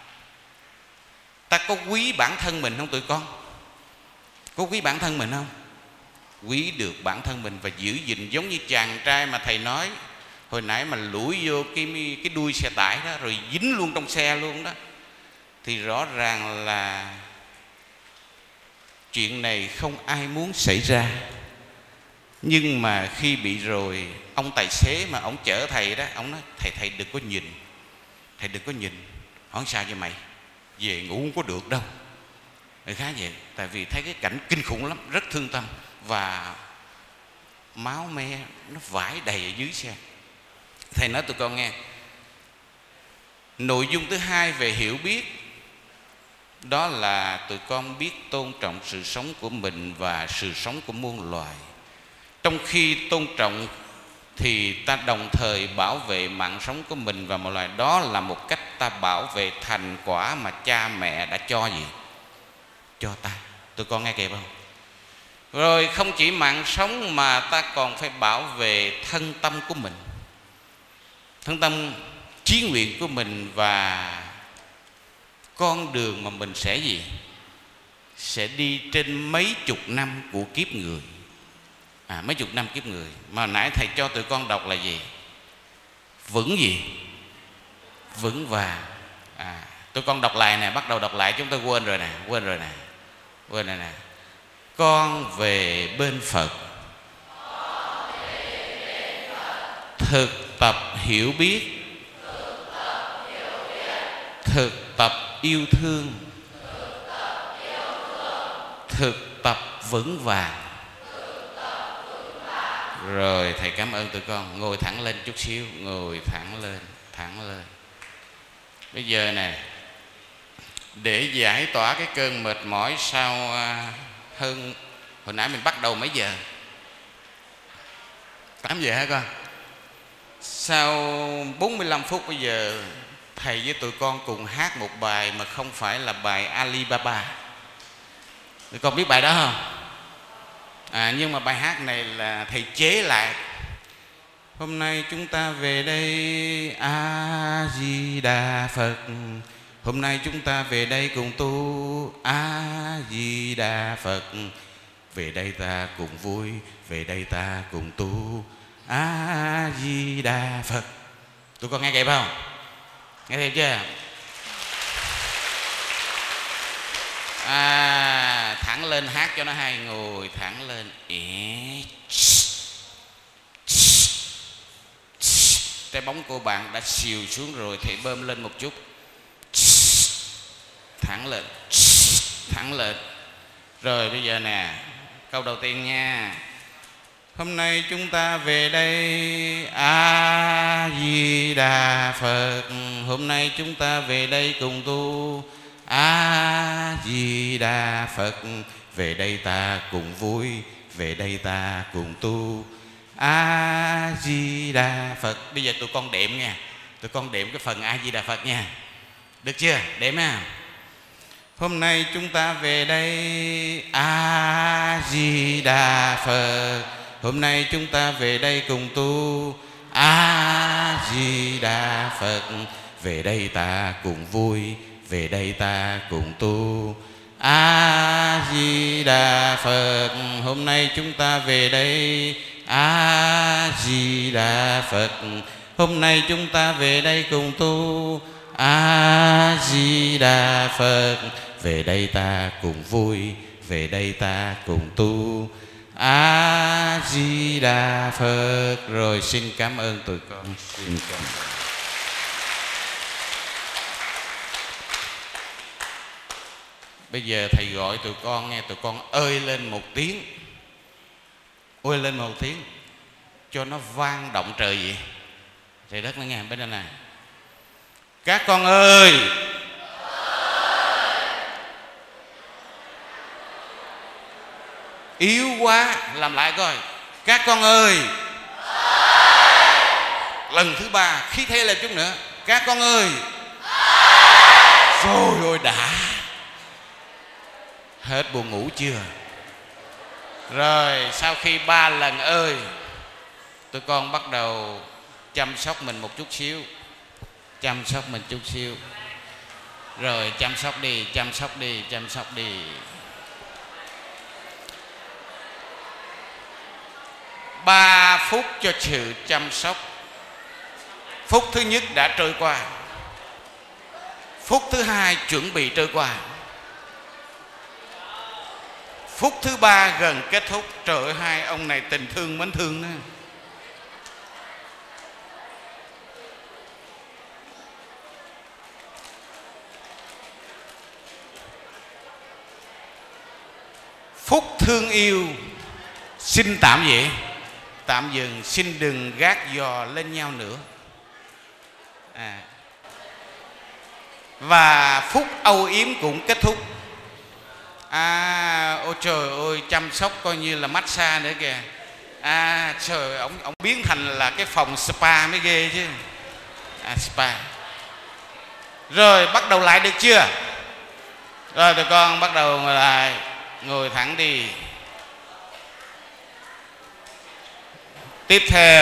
ta có quý bản thân mình không tụi con? Có quý bản thân mình không? Quý được bản thân mình và giữ gìn, giống như chàng trai mà thầy nói hồi nãy mà lủi vô cái đuôi xe tải đó, rồi dính luôn trong xe luôn đó, thì rõ ràng là chuyện này không ai muốn xảy ra. Nhưng mà khi bị rồi, ông tài xế mà ông chở thầy đó, ông nói thầy đừng có nhìn, thầy đừng có nhìn. Hỏi sao vậy mày? Về ngủ không có được đâu. Khá vậy, tại vì thấy cái cảnh kinh khủng lắm, rất thương tâm. Và máu me nó vãi đầy ở dưới xe. Thầy nói tụi con nghe, nội dung thứ hai về hiểu biết, đó là tụi con biết tôn trọng sự sống của mình và sự sống của muôn loài. Trong khi tôn trọng thì ta đồng thời bảo vệ mạng sống của mình và mọi loài. Đó là một cách ta bảo vệ thành quả mà cha mẹ đã cho gì? Cho ta. Tụi con nghe kịp không? Rồi không chỉ mạng sống mà ta còn phải bảo vệ thân tâm của mình, thân tâm chí nguyện của mình và con đường mà mình sẽ gì? Sẽ đi trên mấy chục năm của kiếp người. Mấy chục năm kiếp người. Mà nãy thầy cho tụi con đọc là gì? Vững gì? Vững vàng. Tụi con đọc lại nè, bắt đầu đọc lại, chúng ta quên rồi nè. Quên rồi nè. Con về bên Phật, thực tập hiểu biết, thực tập yêu thương, thực tập vững vàng. Rồi thầy cảm ơn tụi con. Ngồi thẳng lên chút xíu. Ngồi thẳng lên. Bây giờ nè, để giải tỏa cái cơn mệt mỏi sau hơn, hồi nãy mình bắt đầu mấy giờ? 8 giờ hả con? Sau 45 phút bây giờ thầy với tụi con cùng hát một bài mà không phải là bài Alibaba. Tụi con biết bài đó không? Nhưng mà bài hát này là thầy chế lại. Hôm nay chúng ta về đây A Di Đà Phật. Hôm nay chúng ta về đây cùng tu A Di Đà Phật. Về đây ta cùng vui, về đây ta cùng tu A Di Đà Phật. Tụi con nghe kịp không? Nghe kịp chưa? Thẳng lên hát cho nó hay. Ngồi thẳng lên. Cái bóng của bạn đã xìu xuống rồi, thì bơm lên một chút. Thẳng lên. Thẳng lên. Rồi bây giờ nè, câu đầu tiên nha. Hôm nay chúng ta về đây A Di Đà Phật. Hôm nay chúng ta về đây cùng tu A Di Đà Phật. Về đây ta cùng vui, về đây ta cùng tu A Di Đà Phật. Bây giờ tụi con đệm nha. Tụi con đệm cái phần A Di Đà Phật nha. Được chưa? Đệm ha. Hôm nay chúng ta về đây A Di Đà Phật. Hôm nay chúng ta về đây cùng tu A Di Đà Phật. Về đây ta cùng vui, về đây ta cùng tu A Di Đà Phật. Hôm nay chúng ta về đây A Di Đà Phật. Hôm nay chúng ta về đây cùng tu A Di Đà Phật. Về đây ta cùng vui, về đây ta cùng tu A Di Đà Phật. Rồi xin cảm ơn tụi con. Xin cảm ơn. Bây giờ thầy gọi tụi con nghe, tụi con ơi lên một tiếng. Ơi lên một tiếng cho nó vang động trời vậy. Trời đất nó nghe bên đây này. Các con ơi. Yếu quá. Làm lại coi. Các con ơi. Lần thứ 3 khí thế lên chút nữa. Các con ơi. Rồi ôi đã. Hết buồn ngủ chưa? Rồi sau khi 3 lần ơi, tụi con bắt đầu chăm sóc mình một chút xíu. Chăm sóc mình chút xíu. Rồi chăm sóc đi, chăm sóc đi, chăm sóc đi. 3 phút cho sự chăm sóc. Phút thứ nhất đã trôi qua. Phút thứ 2 chuẩn bị trôi qua. Phút thứ 3 gần kết thúc. Trời ơi, hai ông này tình thương mến thương đó. Phút thương yêu xin tạm vậy, tạm dừng, xin đừng gác giò lên nhau nữa. Và phút âu yếm cũng kết thúc. Ôi trời ơi, chăm sóc coi như là massage nữa kìa. Trời, ông biến thành là cái phòng spa mới ghê chứ. Spa. Rồi bắt đầu lại được chưa? Rồi tụi con bắt đầu lại. Ngồi thẳng đi. Tiếp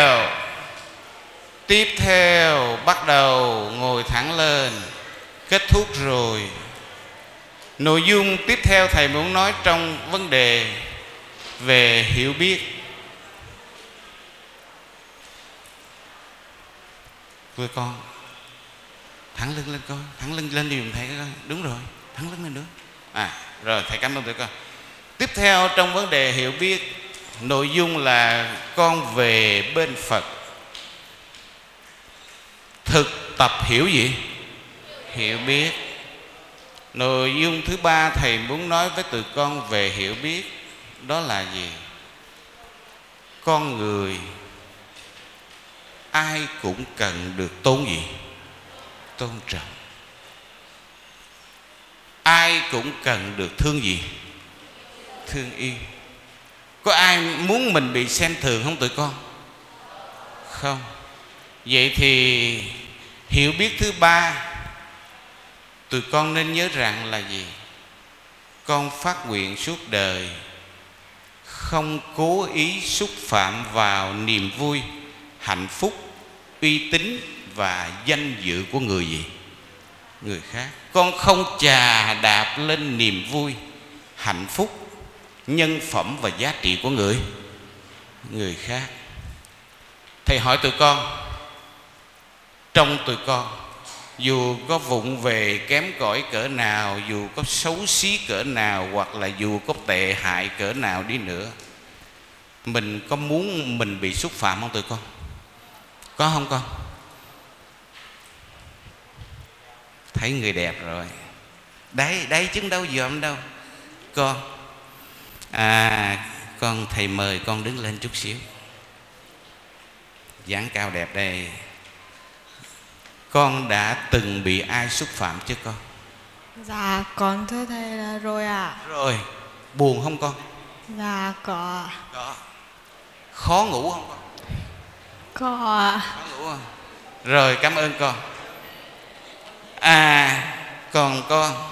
theo bắt đầu ngồi thẳng lên. Kết thúc rồi. Nội dung tiếp theo thầy muốn nói trong vấn đề về hiểu biết. Vừa con thẳng lưng lên coi, thẳng lưng lên đi thầy coi. Đúng rồi, thẳng lưng lên nữa. Rồi thầy cảm ơn tụi con. Tiếp theo trong vấn đề hiểu biết, nội dung là con về bên Phật. Thực tập hiểu gì? Hiểu biết. Nội dung thứ 3 thầy muốn nói với tụi con về hiểu biết. Đó là gì? Con người ai cũng cần được tôn gì? Tôn trọng. Ai cũng cần được thương gì? Thương yêu. Có ai muốn mình bị xem thường không tụi con? Không. Vậy thì hiểu biết thứ 3 tụi con nên nhớ rằng là gì? Con phát nguyện suốt đời không cố ý xúc phạm vào niềm vui, hạnh phúc, uy tín và danh dự của người gì? Người khác. Con không chà đạp lên niềm vui, hạnh phúc, nhân phẩm và giá trị của người khác. Thầy hỏi tụi con, trong tụi con dù có vụng về kém cỏi cỡ nào, dù có xấu xí cỡ nào, hoặc là dù có tệ hại cỡ nào đi nữa, mình có muốn mình bị xúc phạm không tụi con? Có không con? Thấy người đẹp rồi. Đấy chứng đâu dòm đâu con. Con thầy mời con đứng lên chút xíu. Dáng cao đẹp đây. Con đã từng bị ai xúc phạm chứ con? Dạ con thưa thầy là rồi ạ. Rồi. Buồn không con? Dạ có. Khó ngủ không con? Có ạ. Khó ngủ không? Rồi, cảm ơn con. Còn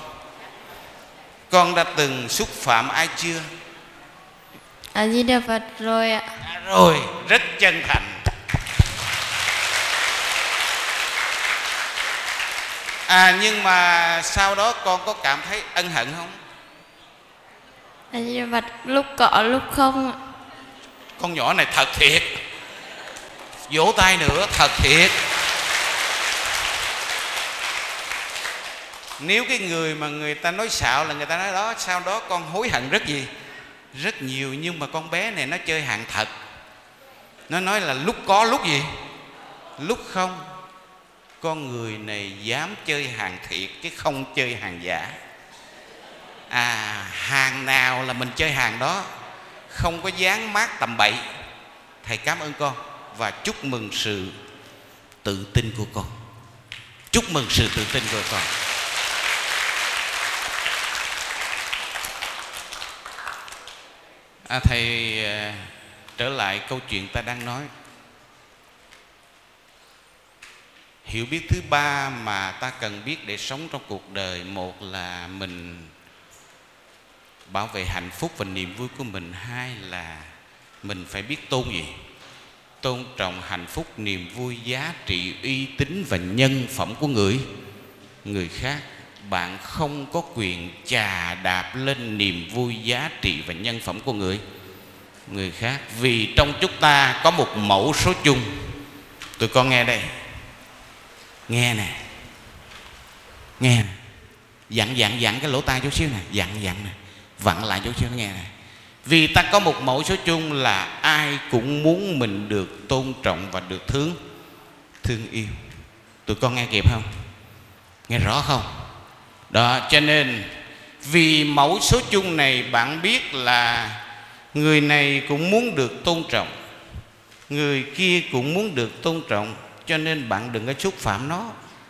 con đã từng xúc phạm ai chưa? A Di Đà Phật rồi ạ. Rồi, rất chân thành. Nhưng mà sau đó con có cảm thấy ân hận không? A Di Đà Phật, lúc có lúc không ạ. Con nhỏ này thật thiệt. Vỗ tay nữa, thật thiệt. Nếu cái người mà người ta nói xạo là người ta nói đó, sau đó con hối hận rất gì? Rất nhiều. Nhưng mà con bé này nó chơi hàng thật. Nó nói là lúc có lúc gì? Lúc không. Con người này dám chơi hàng thiệt chứ không chơi hàng giả. Hàng nào là mình chơi hàng đó, không có dán mác tầm bậy. Thầy cảm ơn con và chúc mừng sự tự tin của con. Chúc mừng sự tự tin của con. Thầy trở lại câu chuyện ta đang nói. Hiểu biết thứ 3 mà ta cần biết để sống trong cuộc đời. Một là mình bảo vệ hạnh phúc và niềm vui của mình. Hai là mình phải biết tôn gì? Tôn trọng hạnh phúc, niềm vui, giá trị, uy tín và nhân phẩm của người khác. Bạn không có quyền chà đạp lên niềm vui, giá trị và nhân phẩm của người khác. Vì trong chúng ta có một mẫu số chung. Tụi con nghe đây. Nghe nè. Nghe nè. Dặn cái lỗ tai chút xíu nè. Dặn nè. Vặn lại chút xíu nghe này. Vì ta có một mẫu số chung là ai cũng muốn mình được tôn trọng và được thương yêu. Tụi con nghe kịp không? Nghe rõ không? Đó, cho nên vì mẫu số chung này bạn biết là người này cũng muốn được tôn trọng, người kia cũng muốn được tôn trọng, cho nên bạn đừng có xúc phạm nó.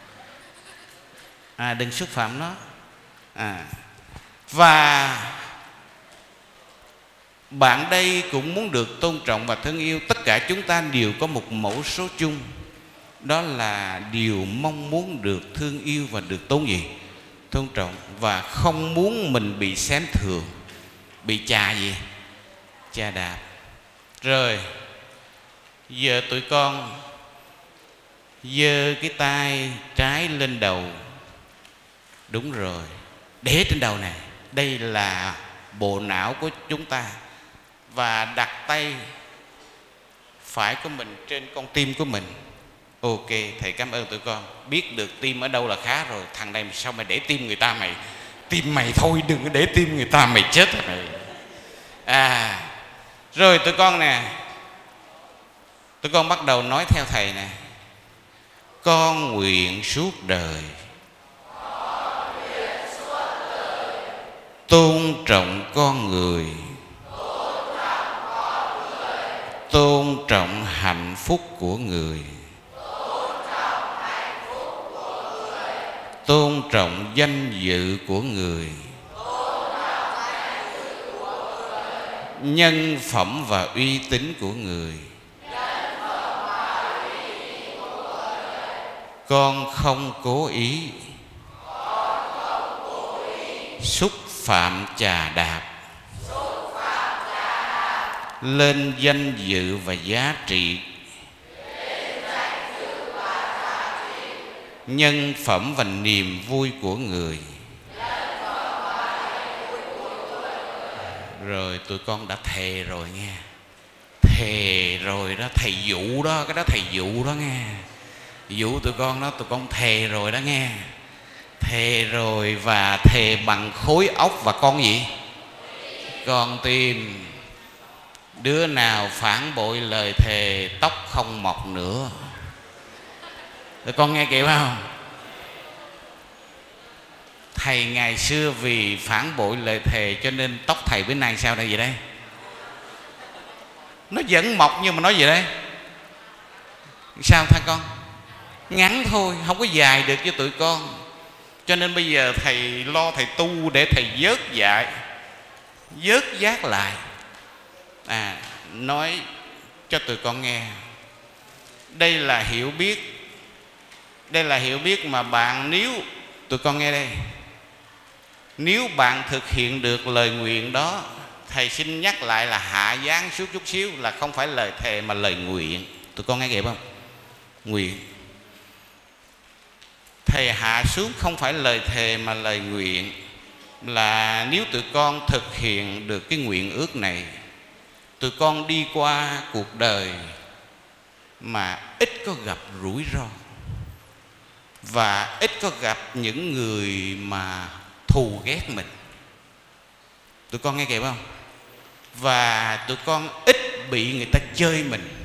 Đừng xúc phạm nó. Và bạn đây cũng muốn được tôn trọng và thương yêu. Tất cả chúng ta đều có một mẫu số chung, đó là điều mong muốn được thương yêu và được tôn trọng, và không muốn mình bị xem thường, bị chà đạp. Rồi giờ tụi con giơ cái tay trái lên đầu. Đúng rồi, để trên đầu này. Đây là bộ não của chúng ta. Và đặt tay phải của mình trên con tim của mình. Ok, thầy cảm ơn tụi con. Biết được tim ở đâu là khá rồi. Thằng này sao mày để tim người ta mày? Tim mày thôi, đừng có để tim người ta, mày chết rồi mày. Rồi tụi con nè, tụi con bắt đầu nói theo thầy nè. Con nguyện suốt đời tôn trọng con người, tôn trọng hạnh phúc của người, tôn trọng danh dự của người, nhân phẩm và uy tín của người. Con không cố ý xúc phạm chà đạp lên danh dự và giá trị, nhân phẩm và niềm vui của người. Rồi tụi con đã thề rồi nghe. Thề rồi đó, thầy Vũ đó, cái đó thầy Vũ đó nghe. Vũ tụi con đó, tụi con thề rồi đó nghe. Thề rồi, và thề bằng khối óc và con gì? Con tim. Đứa nào phản bội lời thề tóc không mọc nữa. Tụi con nghe kịp không? Thầy ngày xưa vì phản bội lời thề cho nên tóc thầy bữa nay sao đây vậy đây? Nó vẫn mọc nhưng mà nói gì đây? Sao thằng con? Ngắn thôi, không có dài được với tụi con. Cho nên bây giờ thầy lo thầy tu để thầy vớt giác lại. Nói cho tụi con nghe. Đây là hiểu biết. Đây là hiểu biết mà bạn, nếu tụi con nghe đây, nếu bạn thực hiện được lời nguyện đó, thầy xin nhắc lại là hạ giáng xuống chút xíu, là không phải lời thề mà lời nguyện. Tụi con nghe kịp không? Nguyện. Thầy hạ xuống không phải lời thề mà lời nguyện. Là nếu tụi con thực hiện được cái nguyện ước này, tụi con đi qua cuộc đời mà ít có gặp rủi ro, và ít có gặp những người mà thù ghét mình. Tụi con nghe kịp không? Và tụi con ít bị người ta chơi mình.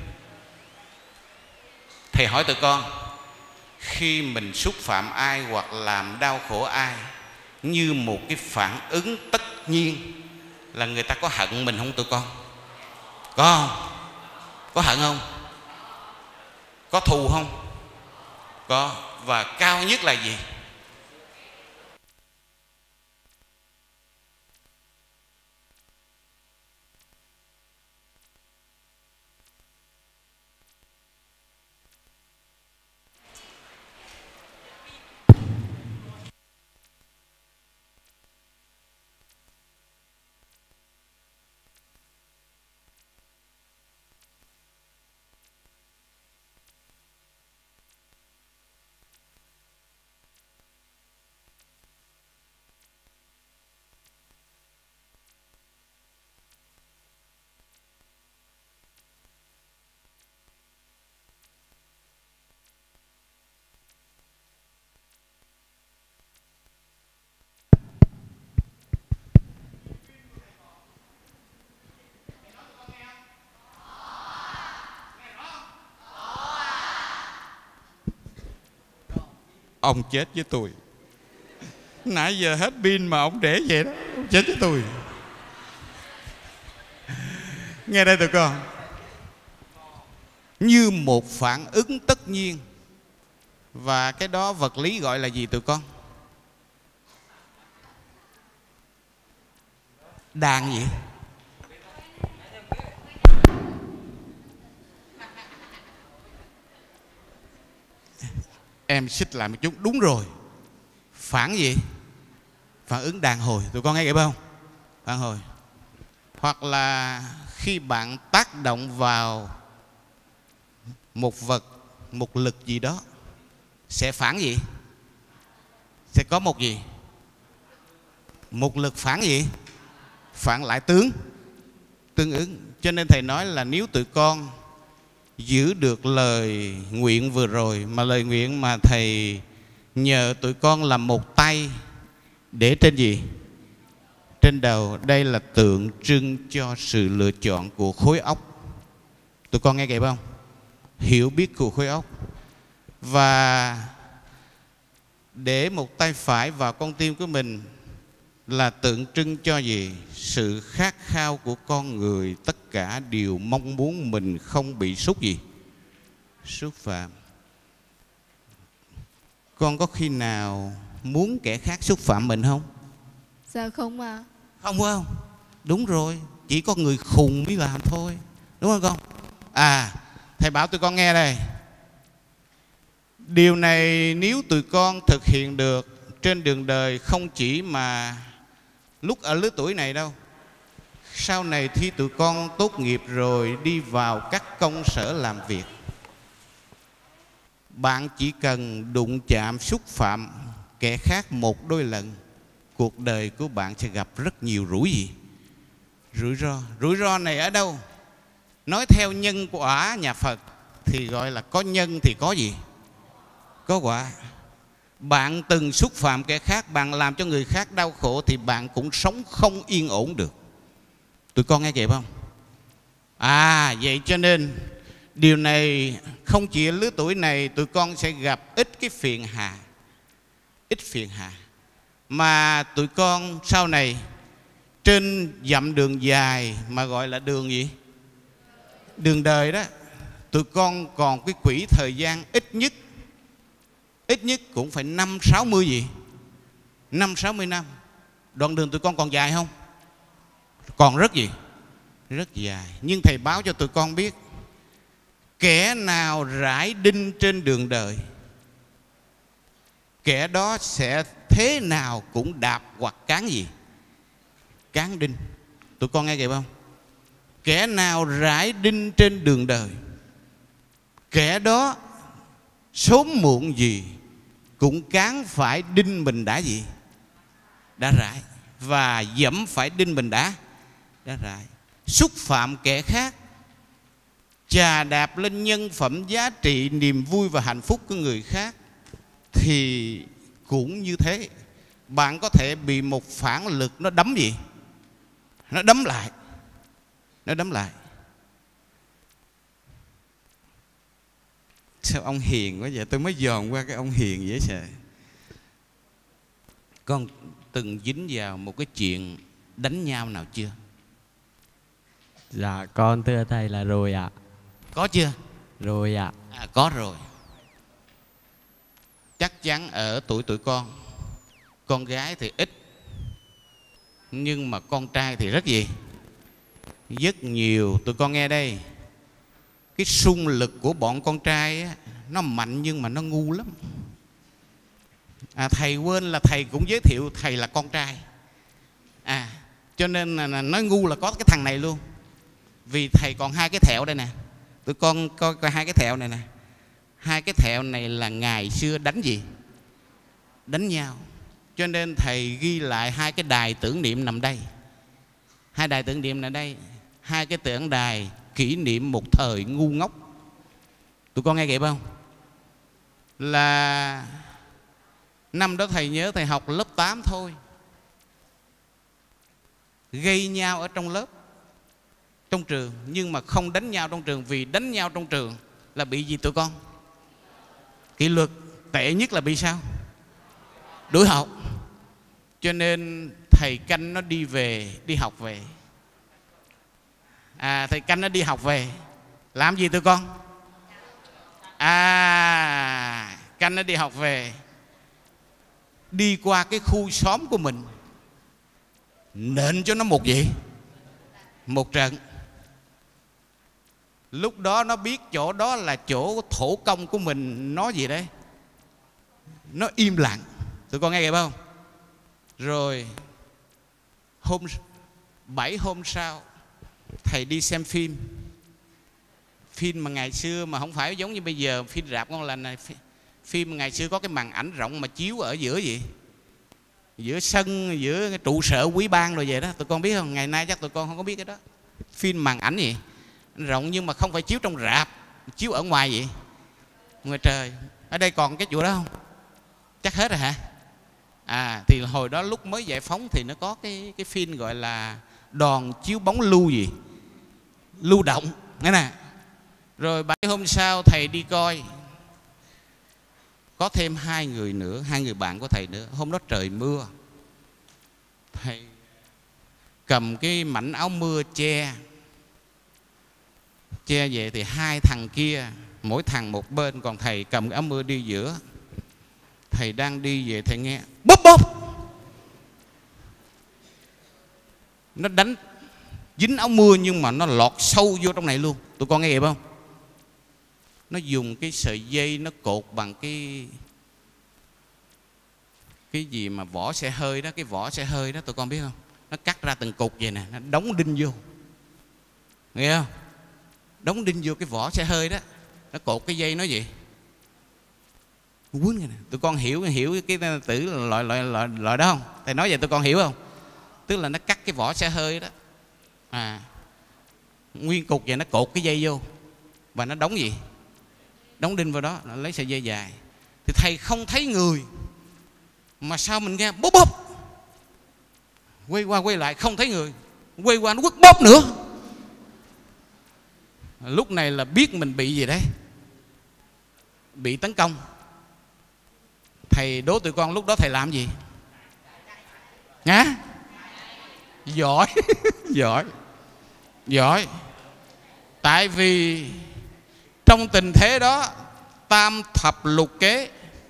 Thầy hỏi tụi con, khi mình xúc phạm ai hoặc làm đau khổ ai, như một cái phản ứng tất nhiên là người ta có hận mình không tụi con? Có không? Có hận không? Có thù không? Có. Và cao nhất là gì? Ông chết với tôi. Nãy giờ hết pin mà ông để vậy đó. Ông chết với tôi. Nghe đây tụi con. Như một phản ứng tất nhiên. Và cái đó vật lý gọi là gì tụi con? Đàn gì? Em xích lại một chút. Đúng rồi. Phản gì? Phản ứng đàn hồi. Tụi con nghe kịp không? Phản hồi. Hoặc là khi bạn tác động vào một vật, một lực gì đó, sẽ phản gì? Sẽ có một gì? Một lực phản gì? Phản lại tương ứng. Cho nên thầy nói là nếu tụi con giữ được lời nguyện vừa rồi, mà lời nguyện mà thầy nhờ tụi con làm một tay để trên gì? Trên đầu. Đây là tượng trưng cho sự lựa chọn của khối óc. Tụi con nghe kịp không? Hiểu biết của khối óc. Và để một tay phải vào con tim của mình là tượng trưng cho gì? Sự khát khao của con người. Tất cả đều mong muốn mình không bị xúc gì? Xúc phạm. Con có khi nào muốn kẻ khác xúc phạm mình không? Dạ không ạ. Không phải không? Đúng rồi. Chỉ có người khùng mới làm thôi. Đúng không con? Thầy bảo tụi con nghe đây. Điều này nếu tụi con thực hiện được trên đường đời, không chỉ mà lúc ở lứa tuổi này đâu, sau này khi tụi con tốt nghiệp rồi đi vào các công sở làm việc, bạn chỉ cần đụng chạm xúc phạm kẻ khác một đôi lần, cuộc đời của bạn sẽ gặp rất nhiều rủi ro. Rủi ro này ở đâu? Nói theo nhân quả nhà Phật thì gọi là có nhân thì có gì? Có quả. Bạn từng xúc phạm kẻ khác, bạn làm cho người khác đau khổ thì bạn cũng sống không yên ổn được. Tụi con nghe kịp không? Vậy cho nên điều này không chỉ ở lứa tuổi này tụi con sẽ gặp ít cái phiền hà. Ít phiền hà. Mà tụi con sau này trên dặm đường dài mà gọi là đường gì? Đường đời đó. Tụi con còn cái quỹ thời gian ít nhất cũng phải 5-60 gì? 5-60 năm. Đoạn đường tụi con còn dài không? Còn rất gì? Rất dài. Nhưng thầy báo cho tụi con biết, kẻ nào rải đinh trên đường đời, kẻ đó sẽ thế nào cũng đạp hoặc cán gì? Cán đinh. Tụi con nghe kịp không? Kẻ nào rải đinh trên đường đời, kẻ đó sớm muộn gì cũng cán phải đinh mình đã gì? Đã rải. Và dẫm phải đinh mình đã rải. Xúc phạm kẻ khác, chà đạp lên nhân phẩm, giá trị, niềm vui và hạnh phúc của người khác thì cũng như thế. Bạn có thể bị một phản lực nó đấm gì? Nó đấm lại. Nó đấm lại. Sao ông hiền quá vậy? Tôi mới dòm qua cái ông hiền dễ sợ. Con từng dính vào một cái chuyện đánh nhau nào chưa? Dạ con thưa thầy là rồi ạ. Có chưa? Rồi ạ. Có rồi. Chắc chắn ở tuổi tụi con gái thì ít, nhưng mà con trai thì rất gì? Rất nhiều. Tụi con nghe đây, cái xung lực của bọn con trai á, nó mạnh nhưng mà nó ngu lắm. Thầy quên là thầy cũng giới thiệu thầy là con trai. Cho nên là nói ngu là có cái thằng này luôn. Vì thầy còn hai cái thẹo đây nè. Tụi con coi hai cái thẹo này nè. Hai cái thẹo này là ngày xưa đánh gì? Đánh nhau. Cho nên thầy ghi lại hai cái đài tưởng niệm nằm đây. Hai đài tưởng niệm nằm đây. Hai cái tượng đài kỷ niệm một thời ngu ngốc. Tụi con nghe kịp không? Là năm đó thầy nhớ thầy học lớp 8 thôi, gây nhau ở trong lớp, trong trường, nhưng mà không đánh nhau trong trường. Vì đánh nhau trong trường là bị gì tụi con? Kỷ luật. Tệ nhất là bị sao? đuổi học. Cho nên thầy canh nó đi học về. Thầy canh nó đi học về làm gì tụi con? Canh nó đi học về, đi qua cái khu xóm của mình, nện cho nó một trận. Lúc đó nó biết chỗ đó là chỗ thổ công của mình. Nó gì đấy? Nó im lặng. Tụi con nghe kịp không? Rồi 7 hôm sau thầy đi xem phim. Phim mà ngày xưa mà không phải giống như bây giờ, phim rạp ngon lành này. Phim ngày xưa có cái màn ảnh rộng mà chiếu ở giữa gì? Giữa sân, giữa cái trụ sở quý ban rồi vậy đó. Tụi con biết không? Ngày nay chắc tụi con không có biết cái đó. Phim màn ảnh gì? Rộng nhưng mà không phải chiếu trong rạp, chiếu ở ngoài vậy, ngoài trời. Ở đây còn cái chỗ đó không? Chắc hết rồi hả? Thì hồi đó lúc mới giải phóng thì nó có cái phim gọi là đòn chiếu bóng lưu động, nghe nè. Rồi 7 hôm sau thầy đi coi, có thêm 2 người nữa, 2 người bạn của thầy nữa. Hôm đó trời mưa, thầy cầm cái mảnh áo mưa che về, thì 2 thằng kia mỗi thằng một bên, còn thầy cầm cái áo mưa đi giữa. Thầy đang đi về thầy nghe bóp bóp, nó đánh dính áo mưa nhưng mà nó lọt sâu vô trong này luôn. Tụi con nghe kịp không? Nó dùng cái sợi dây nó cột bằng cái gì mà vỏ xe hơi đó, cái vỏ xe hơi đó, tụi con biết không? Nó cắt ra từng cục vậy nè, nó đóng đinh vô, nghe không? Đóng đinh vô cái vỏ xe hơi đó, nó cột cái dây nó gì quýnh. Tụi con hiểu cái tử loại đó không? Thầy nói vậy tụi con hiểu không? Tức là nó cắt cái vỏ xe hơi đó, nguyên cục vậy, nó cột cái dây vô và nó đóng gì? Đóng đinh vào đó, nó lấy sợi dây dài. Thì thầy không thấy người, mà sao mình nghe bóp bóp, quay qua quay lại không thấy người, quay qua nó quất bóp nữa. Lúc này là biết mình bị gì đấy, bị tấn công. Thầy đố tụi con lúc đó thầy làm gì? Giỏi. Giỏi. Tại vì trong tình thế đó, tam thập lục kế,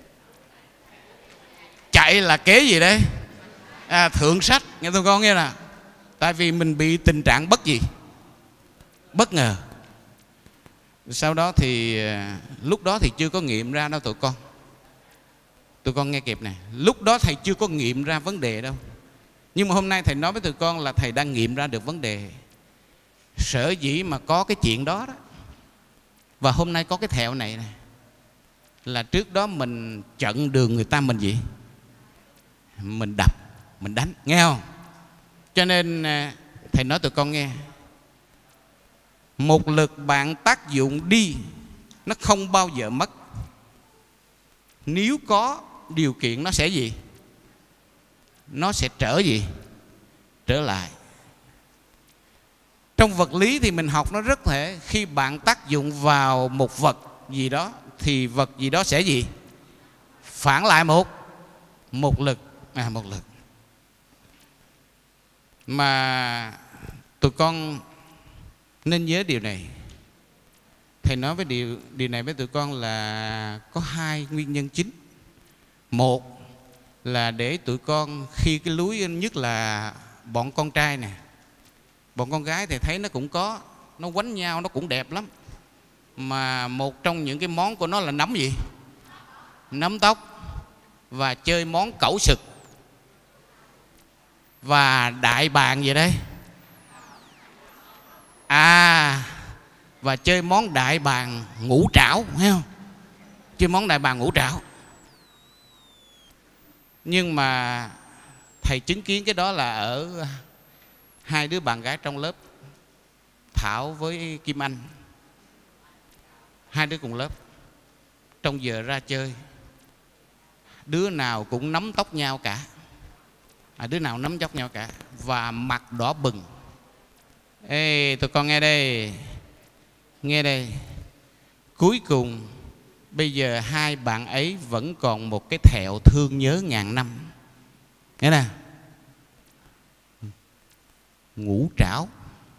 chạy là kế gì đấy? Thượng sách. Nghe tụi con nghe nè. Tại vì mình bị tình trạng bất ngờ. Sau đó thì lúc đó thì chưa có nghiệm ra đâu tụi con. Tụi con nghe kịp này. Lúc đó thầy chưa có nghiệm ra vấn đề đâu. Nhưng mà hôm nay thầy nói với tụi con là thầy đang nghiệm ra được vấn đề. Sở dĩ mà có cái chuyện đó, và hôm nay có cái thẹo này nè, là trước đó mình chặn đường người ta, mình gì? Mình đập, mình đánh, nghe không? Cho nên thầy nói tụi con nghe, một lực bạn tác dụng đi, nó không bao giờ mất. Nếu có điều kiện nó sẽ gì? Nó sẽ trở lại. Trong vật lý thì mình học nó rất thể, khi bạn tác dụng vào một vật gì đó thì vật gì đó sẽ gì? Phản lại một lực. Một lực. Mà tụi con nên nhớ điều này. Thầy nói với điều này với tụi con là có 2 nguyên nhân chính. Một là để tụi con khi cái lúi, nhất là bọn con trai nè, bọn con gái thì thấy nó cũng có, nó quánh nhau nó cũng đẹp lắm. Mà một trong những cái món của nó là nắm gì? Nắm tóc. Và chơi món cẩu sực. Và đại bàng gì đấy? Và chơi món đại bàng ngũ trảo, thấy không? Chơi món đại bàng ngũ trảo. Nhưng mà thầy chứng kiến cái đó là ở 2 đứa bạn gái trong lớp, Thảo với Kim Anh. 2 đứa cùng lớp. Trong giờ ra chơi, đứa nào cũng nắm tóc nhau cả. Đứa nào nắm tóc nhau cả. Và mặt đỏ bừng. Ê, tụi con nghe đây. Nghe đây. Cuối cùng bây giờ hai bạn ấy vẫn còn một cái thẹo thương nhớ ngàn năm. Nghe nè, ngũ trảo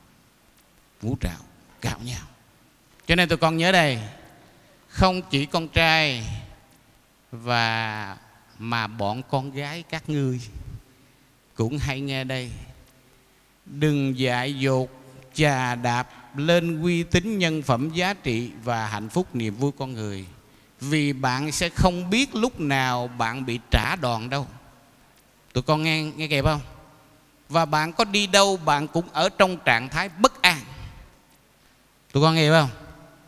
cạo nhau. Cho nên tụi con nhớ đây, không chỉ con trai mà bọn con gái các ngươi cũng hãy nghe đây. Đừng dại dột chà đạp lên uy tín, nhân phẩm, giá trị và hạnh phúc niềm vui con người. Vì bạn sẽ không biết lúc nào bạn bị trả đòn đâu. Tụi con nghe kịp không? Và bạn có đi đâu bạn cũng ở trong trạng thái bất an. Tụi con nghe không?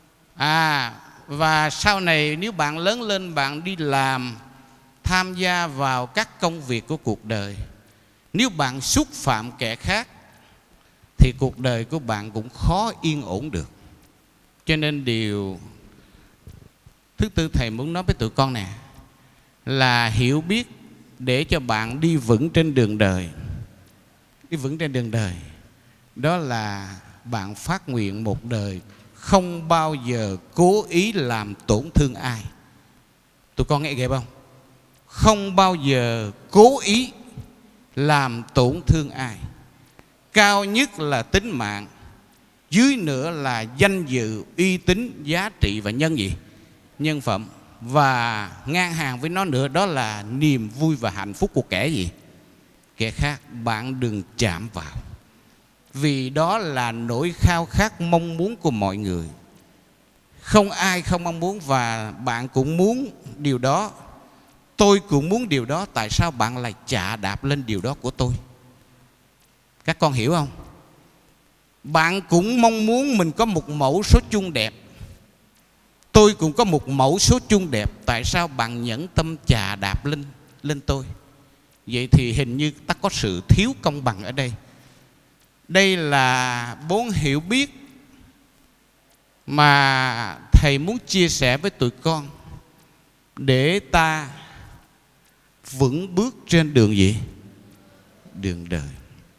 Và sau này nếu bạn lớn lên, bạn đi làm, tham gia vào các công việc của cuộc đời, nếu bạn xúc phạm kẻ khác thì cuộc đời của bạn cũng khó yên ổn được. Cho nên điều thứ tư thầy muốn nói với tụi con nè, là hiểu biết để cho bạn đi vững trên đường đời. Đi vững trên đường đời đó là bạn phát nguyện một đời không bao giờ cố ý làm tổn thương ai. Tụi con nghe kịp không? Không bao giờ cố ý làm tổn thương ai. Cao nhất là tính mạng, dưới nữa là danh dự, uy tín, giá trị và nhân phẩm. Và ngang hàng với nó nữa đó là niềm vui và hạnh phúc của kẻ khác. Bạn đừng chạm vào, vì đó là nỗi khao khát mong muốn của mọi người. Không ai không mong muốn, và bạn cũng muốn điều đó, tôi cũng muốn điều đó. Tại sao bạn lại chà đạp lên điều đó của tôi? Các con hiểu không? Bạn cũng mong muốn mình có một mẫu số chung đẹp, tôi cũng có một mẫu số chung đẹp. Tại sao bạn nhẫn tâm chà đạp lên tôi? Vậy thì hình như ta có sự thiếu công bằng ở đây. Đây là 4 hiểu biết mà thầy muốn chia sẻ với tụi con để ta vững bước trên đường gì? Đường đời.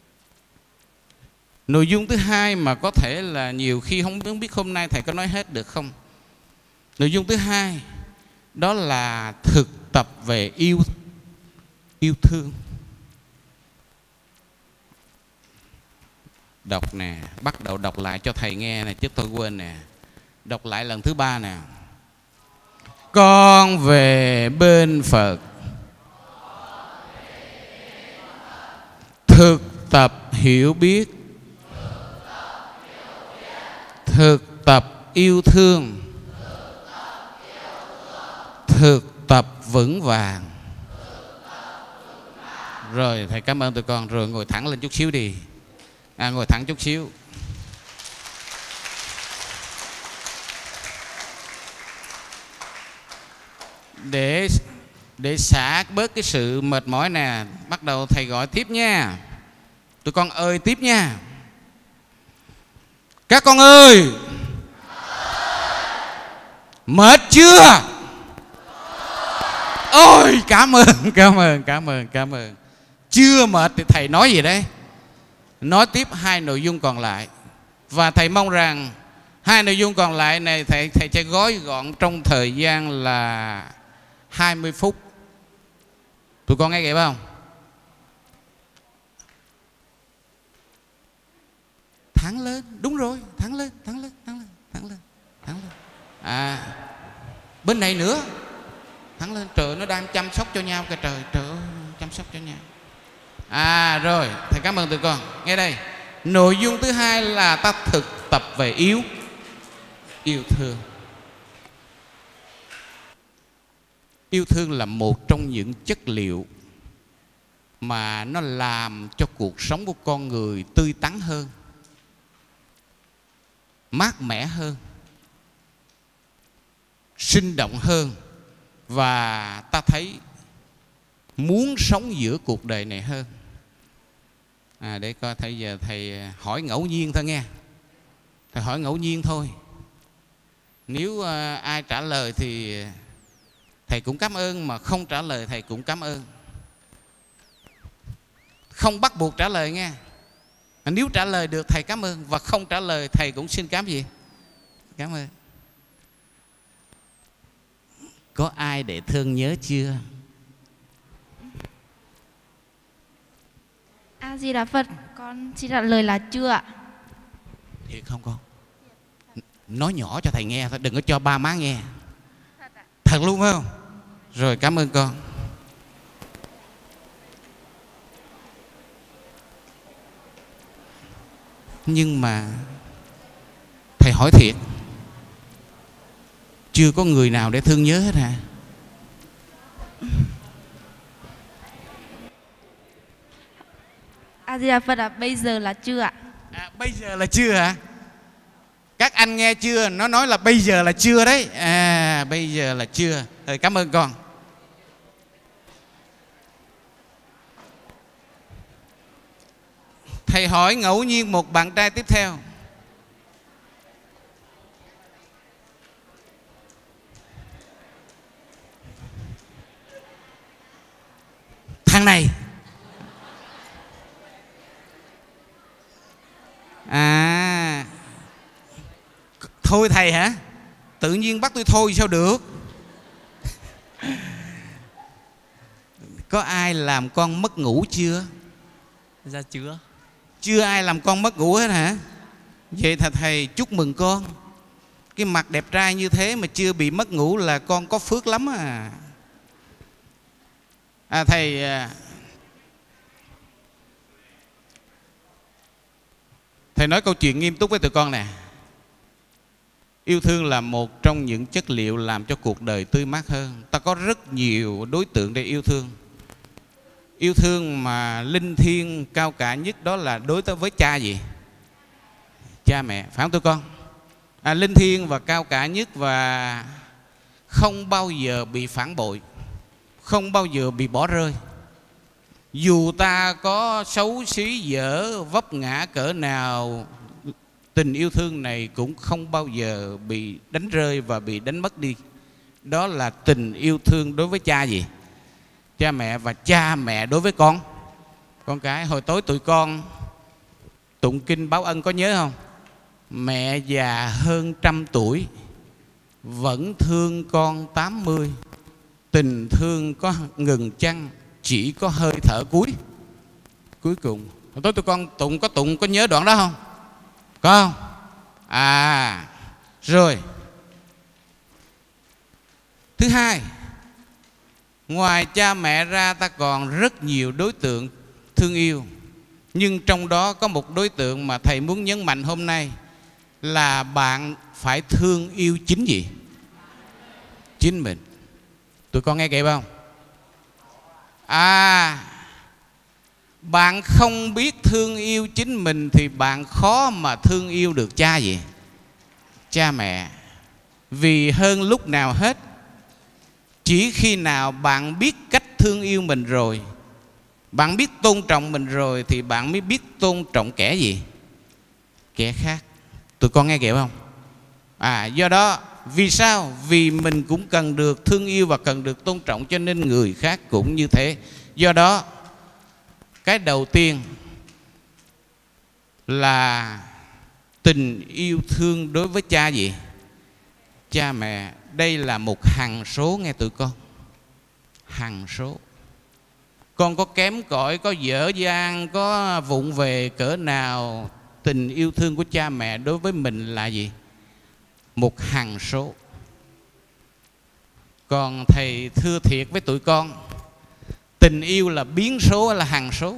Nội dung thứ hai mà có thể là nhiều khi không biết hôm nay thầy có nói hết được không. Nội dung thứ hai đó là thực tập về yêu thương. Đọc nè, bắt đầu đọc lại cho thầy nghe nè, chứ tôi quên nè. Đọc lại lần thứ 3 nè. Con về bên Phật, thực tập hiểu biết, thực tập yêu thương, thực tập vững vàng. Rồi thầy cảm ơn tụi con. Rồi ngồi thẳng lên chút xíu đi. Ngồi thẳng chút xíu. Để xả bớt cái sự mệt mỏi nè, bắt đầu thầy gọi tiếp nha. Tụi con ơi tiếp nha. Các con ơi, mệt chưa? Ôi cảm ơn. Chưa mệt thì thầy nói gì đấy? Nói tiếp 2 nội dung còn lại. Và thầy mong rằng 2 nội dung còn lại này thầy sẽ gói gọn trong thời gian là 20 phút. Tụi con nghe kịp không? Thẳng lên, đúng rồi, thẳng lên. Bên này nữa, thẳng lên. Trời, nó đang chăm sóc cho nhau kìa, trời ơi, chăm sóc cho nhau. Rồi, thầy cảm ơn tụi con. Nghe đây, nội dung thứ hai là ta thực tập về yêu thương. Yêu thương là một trong những chất liệu mà nó làm cho cuộc sống của con người tươi tắn hơn, mát mẻ hơn, sinh động hơn, và ta thấy muốn sống giữa cuộc đời này hơn. Để coi thầy giờ thầy hỏi ngẫu nhiên thôi nghe. Thầy hỏi ngẫu nhiên thôi. Nếu ai trả lời thì thầy cũng cảm ơn, mà không trả lời thầy cũng cảm ơn. Không bắt buộc trả lời nghe. Nếu trả lời được thầy cảm ơn, và không trả lời thầy cũng xin cảm ơn. Có ai để thương nhớ chưa? A Di Đà Phật, con xin trả lời là chưa ạ. Thiệt không con? Nói nhỏ cho thầy nghe thôi, đừng có cho ba má nghe. Thật luôn phải không? Rồi, cảm ơn con. Nhưng mà thầy hỏi thiệt, chưa có người nào để thương nhớ hết hả? A Di Đà Phật ạ, bây giờ là chưa ạ. Bây giờ là chưa hả? Các anh nghe chưa? Nó nói là bây giờ là chưa đấy. Bây giờ là chưa. Rồi, cảm ơn con. Thầy hỏi ngẫu nhiên một bạn trai tiếp theo. Thằng này thôi thầy hả? Tự nhiên bắt tôi thôi sao được? Có ai làm con mất ngủ chưa? Dạ chưa. Chưa ai làm con mất ngủ hết hả? Vậy thầy chúc mừng con. Cái mặt đẹp trai như thế mà chưa bị mất ngủ là con có phước lắm à. Thầy nói câu chuyện nghiêm túc với tụi con nè. Yêu thương là một trong những chất liệu làm cho cuộc đời tươi mát hơn. Ta có rất nhiều đối tượng để yêu thương. Yêu thương mà linh thiêng cao cả nhất đó là đối với cha gì? Cha mẹ, phải không tụi con? Linh thiêng và cao cả nhất và không bao giờ bị phản bội, không bao giờ bị bỏ rơi. Dù ta có xấu xí dở vấp ngã cỡ nào, tình yêu thương này cũng không bao giờ bị đánh rơi và bị đánh mất đi. Đó là tình yêu thương đối với cha gì? Cha mẹ, và cha mẹ đối với con cái. Hồi tối tụi con tụng kinh báo ân có nhớ không? Mẹ già hơn 100 tuổi vẫn thương con 80. Tình thương có ngừng chăng, chỉ có hơi thở cuối cùng. Hồi tối tụi con tụng có nhớ đoạn đó không? Có không? Rồi. Thứ hai, ngoài cha mẹ ra ta còn rất nhiều đối tượng thương yêu. Nhưng trong đó có một đối tượng mà thầy muốn nhấn mạnh hôm nay là bạn phải thương yêu chính gì? Chính mình. Tụi con nghe kịp không? Bạn không biết thương yêu chính mình thì bạn khó mà thương yêu được cha gì? Cha mẹ. Vì hơn lúc nào hết, chỉ khi nào bạn biết cách thương yêu mình rồi, bạn biết tôn trọng mình rồi, thì bạn mới biết tôn trọng kẻ gì? Kẻ khác. Tụi con nghe kịp không? Do đó, vì sao? Vì mình cũng cần được thương yêu và cần được tôn trọng, cho nên người khác cũng như thế. Do đó, cái đầu tiên là tình yêu thương đối với cha gì? Cha mẹ. Đây là một hằng số nghe tụi con. Hằng số. Con có kém cỏi, có dở dang, có vụng về cỡ nào, tình yêu thương của cha mẹ đối với mình là gì? Một hằng số. Còn thầy thưa thiệt với tụi con, tình yêu là biến số hay là hằng số?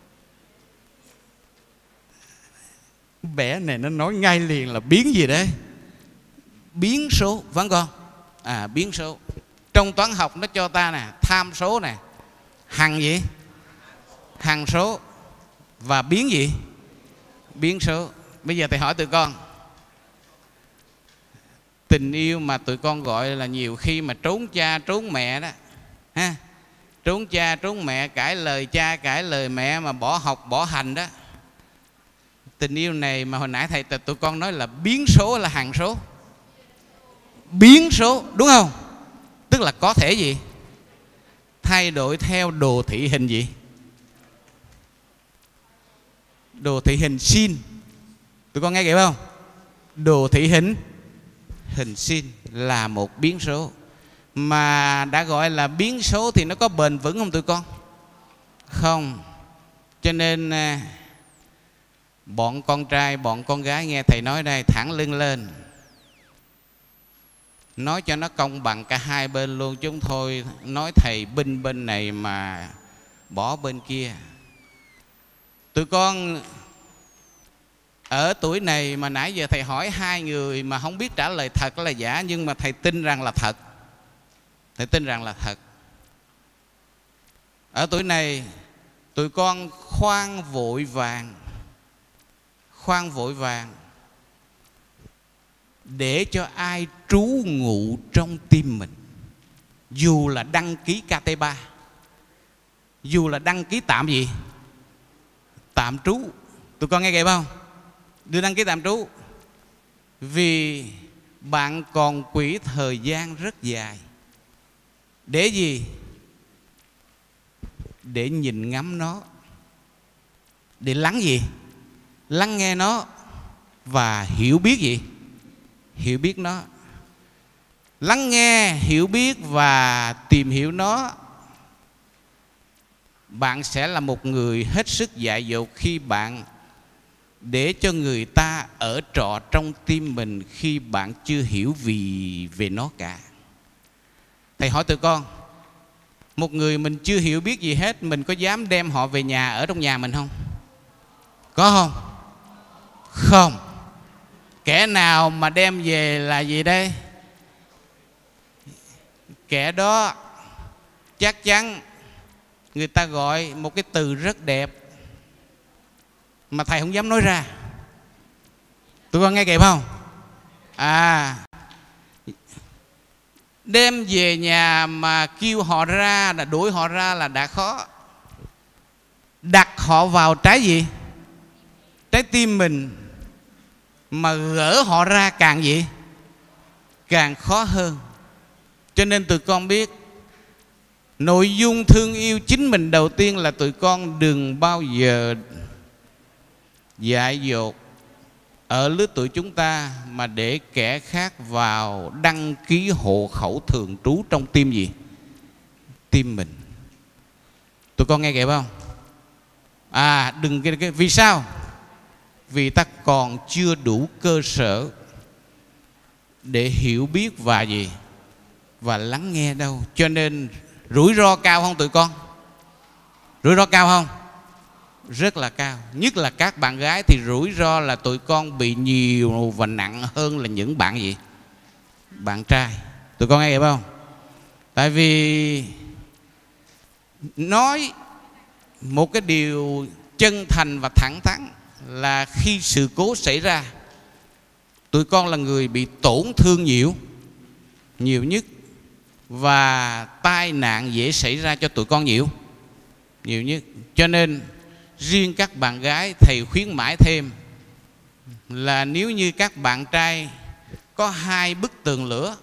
Bé này nó nói ngay liền là biến gì đấy? Biến số, phải không con? Biến số. Trong toán học nó cho ta nè, tham số nè, hằng gì? Hằng số. Và biến gì? Biến số. Bây giờ thầy hỏi tụi con, tình yêu mà tụi con gọi là nhiều khi mà trốn cha trốn mẹ đó ha, trốn cha trốn mẹ, cãi lời cha cãi lời mẹ mà bỏ học bỏ hành đó. Tình yêu này mà hồi nãy thầy tụi con nói là biến số là hằng số? Biến số, đúng không? Tức là có thể gì? Thay đổi theo đồ thị hình gì? Đồ thị hình sin. Tụi con nghe kịp không? Đồ thị hình sin là một biến số. mà đã gọi là biến số thì nó có bền vững không tụi con? Không. Cho nên bọn con trai, bọn con gái nghe thầy nói đây, thẳng lưng lên, nói cho nó công bằng cả hai bên luôn, chứ không thôi nói thầy binh bên này mà bỏ bên kia. Tụi con ở tuổi này mà nãy giờ thầy hỏi hai người mà không biết trả lời thật là giả, nhưng mà thầy tin rằng là thật. Thầy tin rằng là thật. Ở tuổi này tụi con khoan vội vàng, khoan vội vàng để cho ai trú ngụ trong tim mình. Dù là đăng ký KT3, dù là đăng ký tạm gì? Tạm trú. Tụi con nghe kịp không? Đưa đăng ký tạm trú. Vì bạn còn quỹ thời gian rất dài. Để gì? Để nhìn ngắm nó, để lắng gì? Lắng nghe nó và hiểu biết gì? Hiểu biết nó. Lắng nghe, hiểu biết và tìm hiểu nó. Bạn sẽ là một người hết sức dại dột khi bạn để cho người ta ở trọ trong tim mình khi bạn chưa hiểu gì về nó cả. Thầy hỏi tụi con, một người mình chưa hiểu biết gì hết, mình có dám đem họ về nhà ở trong nhà mình không? Có không? Không. Kẻ nào mà đem về là gì đây? Kẻ đó chắc chắn người ta gọi một cái từ rất đẹp mà thầy không dám nói ra. Tụi con nghe kịp không? Đem về nhà mà kêu họ ra, là đuổi họ ra là đã khó. Đặt họ vào trái gì? Trái tim mình. Mà gỡ họ ra càng gì? Càng khó hơn. Cho nên tụi con biết nội dung thương yêu chính mình đầu tiên là tụi con đừng bao giờ dại dột ở lứa tuổi chúng ta mà để kẻ khác vào đăng ký hộ khẩu thường trú trong tim gì? Tim mình. Tụi con nghe kịp không? Đừng vì sao? Vì ta còn chưa đủ cơ sở để hiểu biết và gì? Và lắng nghe đâu. Cho nên rủi ro cao không tụi con? Rủi ro cao không? Rất là cao. Nhất là các bạn gái thì rủi ro là tụi con bị nhiều và nặng hơn là những bạn gì? Bạn trai. Tụi con nghe hiểu không? Tại vì nói một cái điều chân thành và thẳng thắn là khi sự cố xảy ra, tụi con là người bị tổn thương nhiều nhất, và tai nạn dễ xảy ra cho tụi con nhiều nhất. Cho nên riêng các bạn gái, thầy khuyến mãi thêm là nếu như các bạn trai có 2 bức tường lửa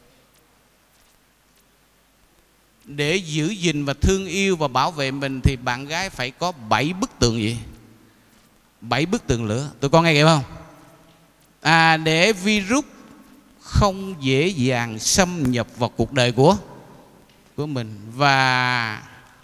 để giữ gìn và thương yêu và bảo vệ mình, thì bạn gái phải có 7 bức tường gì? 7 bức tường lửa. Tụi con nghe kịp không? Để virus không dễ dàng xâm nhập vào cuộc đời của mình. Và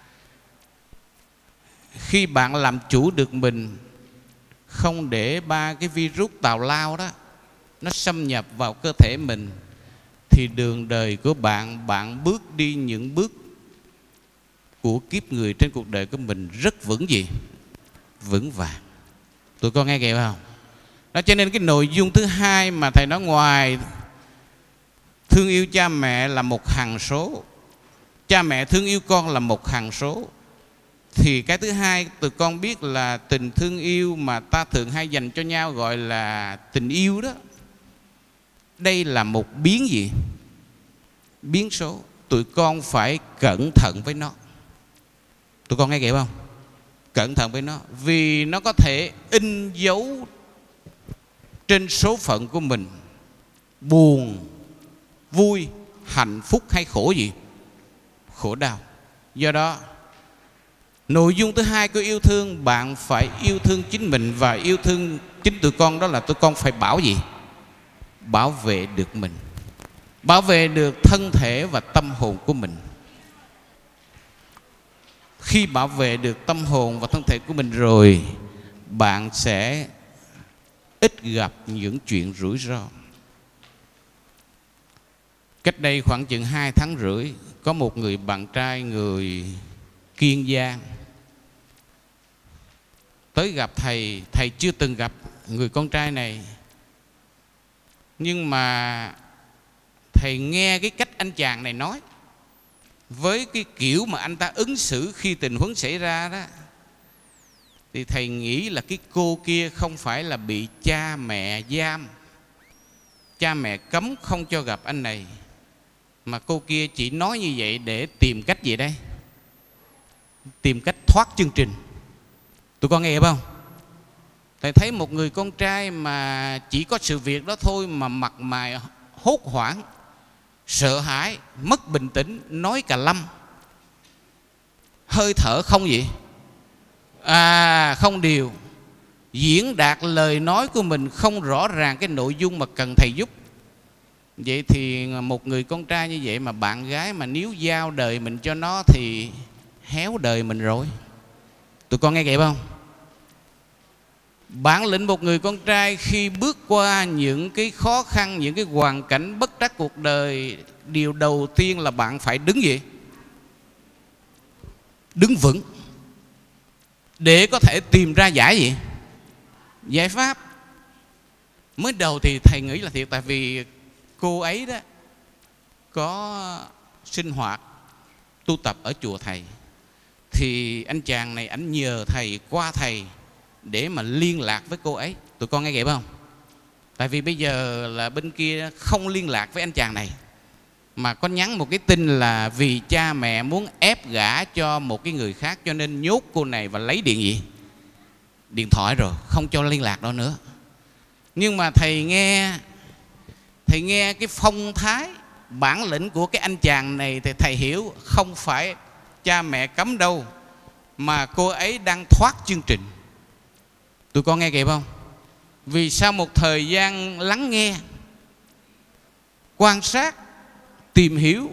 khi bạn làm chủ được mình, không để 3 cái virus tào lao đó nó xâm nhập vào cơ thể mình, thì đường đời của bạn bước đi những bước của kiếp người trên cuộc đời của mình rất vững gì? Vững vàng. Tụi con nghe kịp không? Đó, cho nên cái nội dung thứ hai mà thầy nói, ngoài thương yêu cha mẹ là một hằng số, cha mẹ thương yêu con là một hằng số, thì cái thứ hai tụi con biết là tình thương yêu mà ta thường hay dành cho nhau gọi là tình yêu đó. Đây là một biến gì? Biến số. Tụi con phải cẩn thận với nó. Tụi con nghe kịp không? Cẩn thận với nó. Vì nó có thể in dấu trên số phận của mình, buồn, vui, hạnh phúc hay khổ gì? Khổ đau. Do đó nội dung thứ hai của yêu thương, bạn phải yêu thương chính mình và yêu thương chính tụi con. Đó là tụi con phải bảo gì? Bảo vệ được mình. bảo vệ được thân thể và tâm hồn của mình. Khi bảo vệ được tâm hồn và thân thể của mình rồi, bạn sẽ ít gặp những chuyện rủi ro. Cách đây khoảng chừng 2 tháng rưỡi, có một người bạn trai người Kiên Giang tới gặp thầy. Thầy chưa từng gặp người con trai này, nhưng mà thầy nghe cái cách anh chàng này nói, với cái kiểu mà anh ta ứng xử khi tình huống xảy ra đó, thì thầy nghĩ là cái cô kia không phải là bị cha mẹ giam, cha mẹ cấm không cho gặp anh này, mà cô kia chỉ nói như vậy để tìm cách gì đây? Tìm cách thoát chương trình. Tụi con nghe hiểu không? Thầy thấy một người con trai mà chỉ có sự việc đó thôi mà mặt mày hốt hoảng, sợ hãi, mất bình tĩnh, nói cà lâm, hơi thở không gì, không điều, diễn đạt lời nói của mình không rõ ràng cái nội dung mà cần thầy giúp. Vậy thì một người con trai như vậy mà bạn gái mà nếu giao đời mình cho nó thì héo đời mình rồi. Tụi con nghe kịp không? Bản lĩnh một người con trai khi bước qua những cái khó khăn, những cái hoàn cảnh bất trắc cuộc đời, điều đầu tiên là bạn phải đứng gì? Đứng vững để có thể tìm ra giải pháp. Mới đầu thì thầy nghĩ là thiệt, tại vì cô ấy đó có sinh hoạt tu tập ở chùa thầy, thì anh chàng này anh nhờ thầy qua thầy để mà liên lạc với cô ấy. Tụi con nghe kịp không? Tại vì bây giờ là bên kia không liên lạc với anh chàng này, mà có nhắn một cái tin là vì cha mẹ muốn ép gả cho một cái người khác, cho nên nhốt cô này và lấy điện thoại rồi, không cho liên lạc đó nữa. Nhưng mà thầy nghe cái phong thái, bản lĩnh của cái anh chàng này thì thầy hiểu không phải cha mẹ cấm đâu, mà cô ấy đang thoát chương trình. Tụi con nghe kịp không? Vì sau một thời gian lắng nghe, quan sát, tìm hiểu,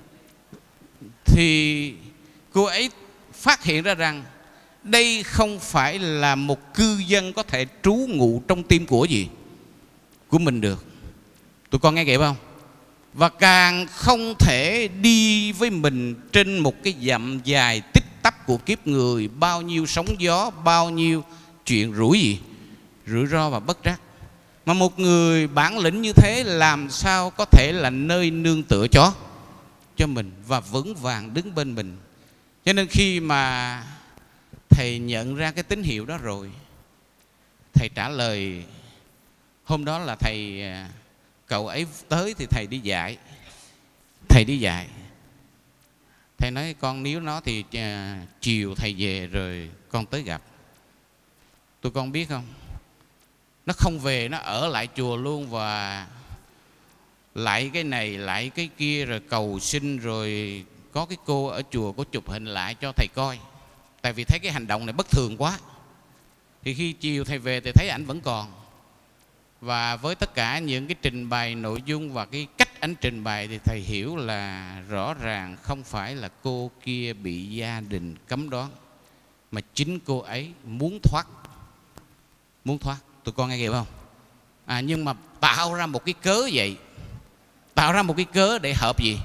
thì cô ấy phát hiện ra rằng đây không phải là một cư dân có thể trú ngụ trong tim của mình được. Tụi con nghe kịp không? Và càng không thể đi với mình trên một cái dặm dài tích tắp của kiếp người, bao nhiêu sóng gió, bao nhiêu chuyện rủi ro và bất trắc. Mà một người bản lĩnh như thế làm sao có thể là nơi nương tựa cho mình và vững vàng đứng bên mình. Cho nên khi mà thầy nhận ra cái tín hiệu đó rồi, thầy trả lời. Hôm đó là cậu ấy tới thì thầy đi dạy. Thầy nói con níu nó thì chiều thầy về rồi con tới gặp. Tụi con biết không, nó không về, nó ở lại chùa luôn, và lại cái này lại cái kia, rồi cầu xin, rồi có cái cô ở chùa có chụp hình lại cho thầy coi, tại vì thấy cái hành động này bất thường quá. Thì khi chiều thầy về thì thấy ảnh vẫn còn, và với tất cả những cái trình bày nội dung và cái cách ảnh trình bày thì thầy hiểu là rõ ràng không phải là cô kia bị gia đình cấm đoán, mà chính cô ấy muốn thoát. Tụi con nghe kịp không? Nhưng mà tạo ra một cái cớ vậy, tạo ra một cái cớ để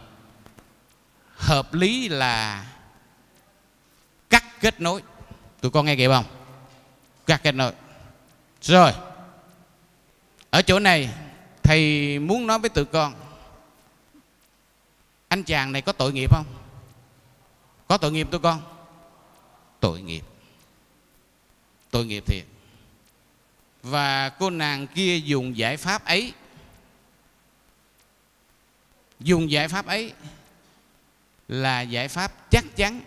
hợp lý là cắt kết nối. Tụi con nghe kịp không? Cắt kết nối. Rồi, ở chỗ này thầy muốn nói với tụi con, anh chàng này có tội nghiệp không? Có tội nghiệp tụi con? Tội nghiệp thiệt. Và cô nàng kia dùng giải pháp ấy là giải pháp chắc chắn,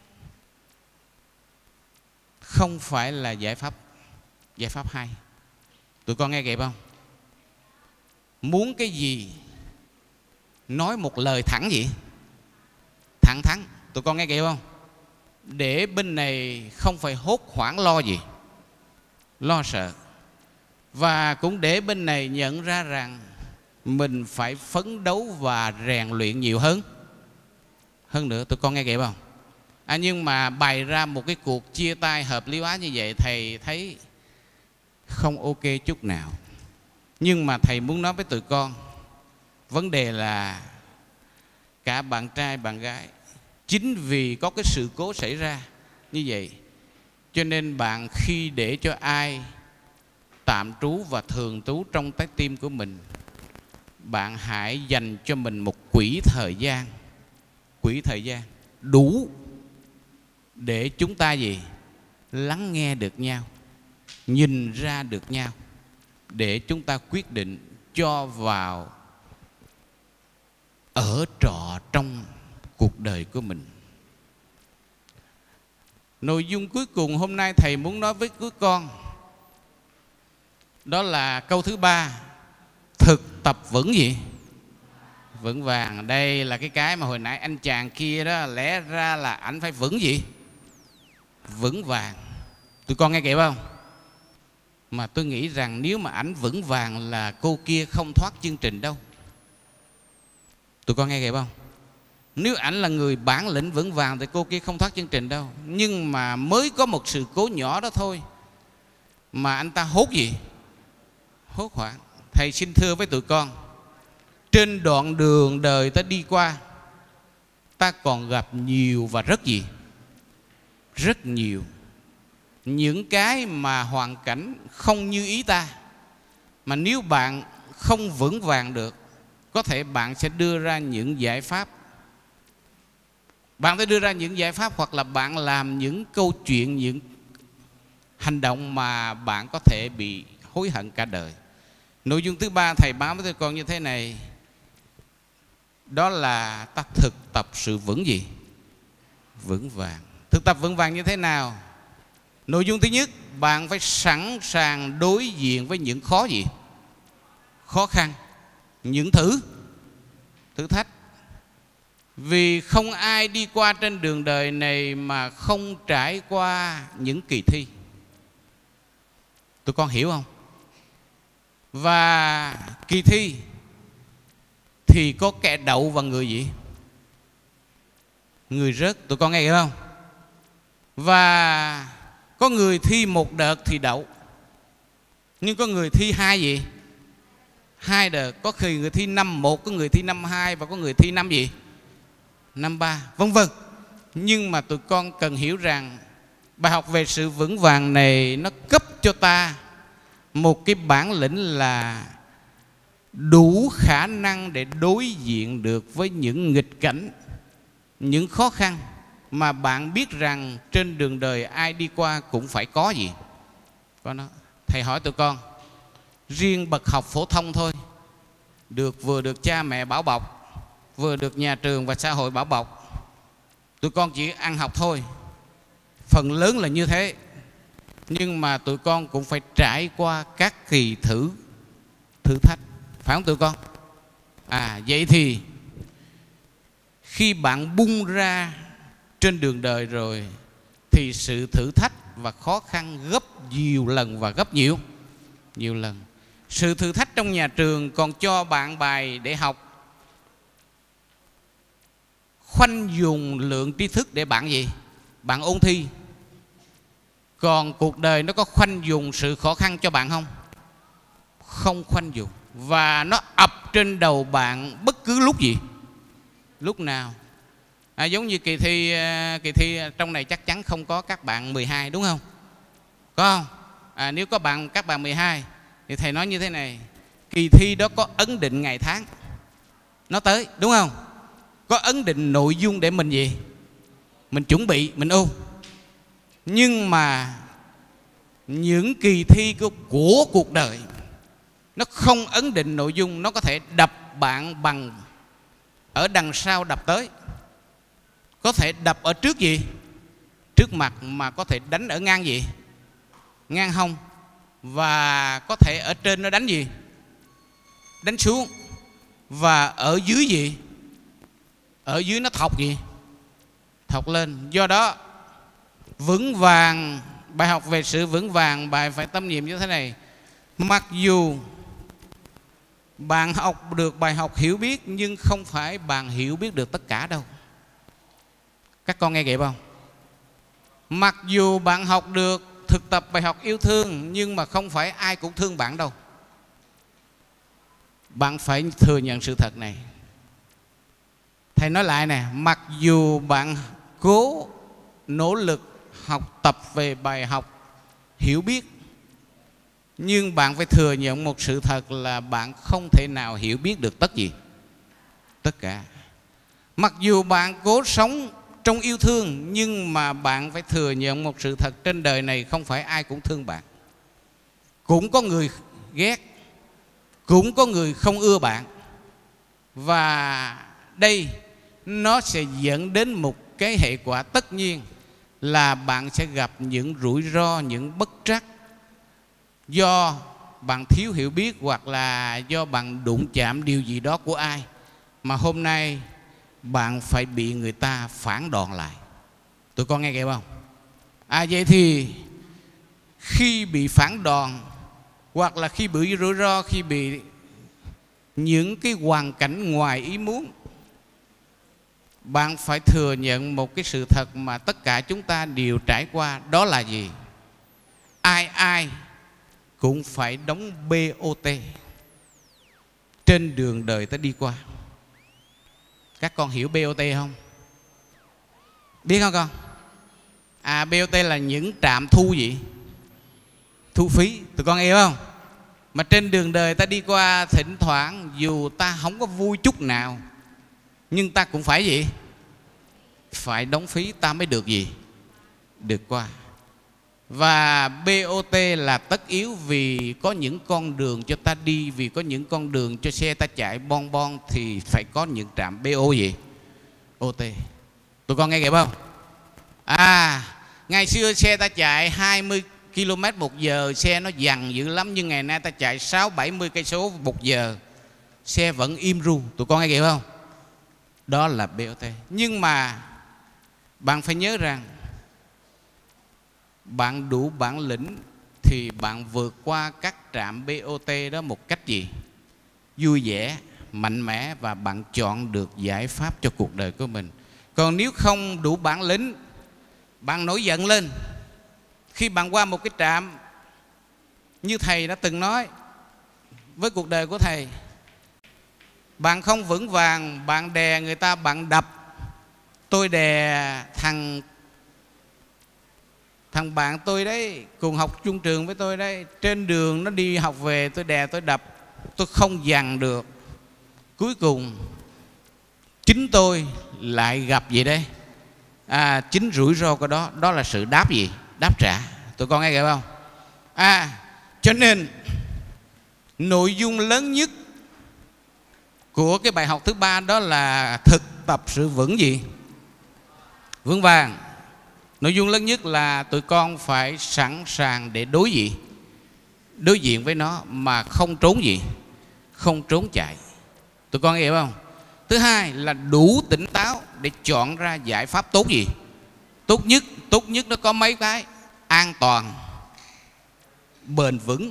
không phải là giải pháp hay. Tụi con nghe kịp không? Muốn cái gì nói một lời thẳng thẳng thắn. Tụi con nghe kịp không? Để bên này không phải hốt hoảng lo sợ, và cũng để bên này nhận ra rằng mình phải phấn đấu và rèn luyện nhiều hơn nữa. Tụi con nghe kịp không? Nhưng mà bày ra một cái cuộc chia tay hợp lý hóa như vậy, thầy thấy không ok chút nào. Nhưng mà thầy muốn nói với tụi con, vấn đề là cả bạn trai bạn gái, chính vì có cái sự cố xảy ra như vậy, cho nên bạn khi để cho ai tạm trú và thường trú trong trái tim của mình, bạn hãy dành cho mình một quỹ thời gian đủ để chúng ta gì? Lắng nghe được nhau, nhìn ra được nhau, để chúng ta quyết định cho vào ở trọ trong cuộc đời của mình. Nội dung cuối cùng hôm nay thầy muốn nói với quý con, đó là câu thứ 3, thực tập vững gì? Vững vàng. Đây là cái mà hồi nãy anh chàng kia đó, lẽ ra là anh phải vững gì? Vững vàng. Tụi con nghe kịp không? Mà tôi nghĩ rằng nếu mà ảnh vững vàng là cô kia không thoát chương trình đâu. Tụi con nghe kịp không? Nếu ảnh là người bản lĩnh vững vàng thì cô kia không thoát chương trình đâu. Nhưng mà mới có một sự cố nhỏ đó thôi mà anh ta hốt gì? Hốt hoảng. Thầy xin thưa với tụi con, trên đoạn đường đời ta đi qua, ta còn gặp nhiều và rất gì? Rất nhiều những cái mà hoàn cảnh không như ý ta, mà nếu bạn không vững vàng được, có thể bạn sẽ đưa ra những giải pháp. Bạn sẽ đưa ra những giải pháp, hoặc là bạn làm những câu chuyện, những hành động mà bạn có thể bị hối hận cả đời. Nội dung thứ 3 thầy báo với tụi con như thế này, đó là ta thực tập sự vững gì? Vững vàng. Thực tập vững vàng như thế nào? Nội dung thứ nhất, bạn phải sẵn sàng đối diện với những khó khăn, những thử thách. Vì không ai đi qua trên đường đời này mà không trải qua những kỳ thi. Tụi con hiểu không? Và kỳ thi thì có kẻ đậu và người gì? Người rớt. Tụi con nghe hiểu không? Và có người thi một đợt thì đậu, nhưng có người thi hai đợt. Có khi người thi năm 1, có người thi năm 2, và có người thi năm năm 3, vân vân. Nhưng mà tụi con cần hiểu rằng bài học về sự vững vàng này nó cấp cho ta một cái bản lĩnh là đủ khả năng để đối diện được với những nghịch cảnh, những khó khăn mà bạn biết rằng trên đường đời ai đi qua cũng phải có gì? Có nó. Thầy hỏi tụi con, riêng bậc học phổ thông thôi, vừa được cha mẹ bảo bọc, vừa được nhà trường và xã hội bảo bọc, tụi con chỉ ăn học thôi, phần lớn là như thế. Nhưng mà tụi con cũng phải trải qua các kỳ thử thách, phải không tụi con? Vậy thì khi bạn bung ra trên đường đời rồi thì sự thử thách và khó khăn gấp nhiều lần và gấp nhiều lần. Sự thử thách trong nhà trường còn cho bạn bài để học, khoanh dùng lượng tri thức để bạn gì? Bạn ôn thi. Còn cuộc đời nó có khoanh dùng sự khó khăn cho bạn không? Không khoanh dùng. Và nó ập trên đầu bạn bất cứ lúc gì? Lúc nào? Giống như kỳ thi trong này chắc chắn không có các bạn 12, đúng không? Có không? Nếu có các bạn 12 thì thầy nói như thế này, kỳ thi đó có ấn định ngày tháng nó tới, đúng không? Có ấn định nội dung để mình gì? Mình chuẩn bị, mình ôn. Nhưng mà những kỳ thi của cuộc đời nó không ấn định nội dung, nó có thể đập bạn bằng ở đằng sau đập tới, có thể đập ở trước gì? Trước mặt, mà có thể đánh ở ngang gì? Ngang hông. Và có thể ở trên nó đánh gì? Đánh xuống. Và ở dưới gì? Ở dưới nó thọc gì? Thọc lên. Do đó vững vàng, bài học về sự vững vàng, bài phải tâm niệm như thế này. Mặc dù Bạn học được bài học hiểu biết, nhưng không phải bạn hiểu biết được tất cả đâu. Các con nghe kịp không? Mặc dù bạn học được thực tập bài học yêu thương, nhưng mà không phải ai cũng thương bạn đâu. Bạn phải thừa nhận sự thật này. Thầy nói lại nè, mặc dù bạn cố nỗ lực học tập về bài học hiểu biết, nhưng bạn phải thừa nhận một sự thật là bạn không thể nào hiểu biết được tất cả. Mặc dù bạn cố sống trong yêu thương, nhưng mà bạn phải thừa nhận một sự thật, trên đời này không phải ai cũng thương bạn. Cũng có người ghét, cũng có người không ưa bạn. Và đây nó sẽ dẫn đến một cái hệ quả tất nhiên là bạn sẽ gặp những rủi ro, những bất trắc, do bạn thiếu hiểu biết hoặc là do bạn đụng chạm điều gì đó của ai, mà hôm nay bạn phải bị người ta phản đòn lại. Tụi con nghe kịp không? Vậy thì khi bị phản đòn, hoặc là khi bị rủi ro, khi bị những cái hoàn cảnh ngoài ý muốn, bạn phải thừa nhận một cái sự thật mà tất cả chúng ta đều trải qua. Đó là gì? Ai cũng phải đóng BOT trên đường đời ta đi qua. Các con hiểu BOT không? Biết không con? BOT là những trạm thu gì? Thu phí. Tụi con hiểu không? Mà trên đường đời ta đi qua, thỉnh thoảng dù ta không có vui chút nào, nhưng ta cũng phải gì? Phải đóng phí ta mới được gì? Được qua. Và BOT là tất yếu, vì có những con đường cho ta đi, vì có những con đường cho xe ta chạy bon bon, thì phải có những trạm BO gì? OT. Tụi con nghe kịp không? Ngày xưa xe ta chạy 20 km/h, xe nó dằn dữ lắm, nhưng ngày nay ta chạy 60-70 cây số một giờ, xe vẫn im ru. Tụi con nghe kịp không? Đó là BOT. Nhưng mà bạn phải nhớ rằng bạn đủ bản lĩnh thì bạn vượt qua các trạm BOT đó một cách gì? Vui vẻ, mạnh mẽ, và bạn chọn được giải pháp cho cuộc đời của mình. Còn nếu không đủ bản lĩnh, bạn nổi giận lên khi bạn qua một cái trạm, như thầy đã từng nói với cuộc đời của thầy, bạn không vững vàng, bạn đè người ta, bạn đập. Tôi đè thằng bạn tôi đấy, cùng học chung trường với tôi đấy, trên đường nó đi học về, tôi đè, tôi đập, tôi không dằn được. Cuối cùng chính tôi lại gặp gì đấy? Chính rủi ro của đó, đó là sự đáp gì? Đáp trả. Tụi con nghe kịp không? Cho nên nội dung lớn nhất của cái bài học thứ ba đó là thực tập sự vững gì? Vững vàng. Nội dung lớn nhất là tụi con phải sẵn sàng để đối diện với nó mà không trốn gì? Không trốn chạy. Tụi con hiểu không? Thứ hai là đủ tỉnh táo để chọn ra giải pháp tốt gì? Tốt nhất nó có mấy cái: an toàn, bền vững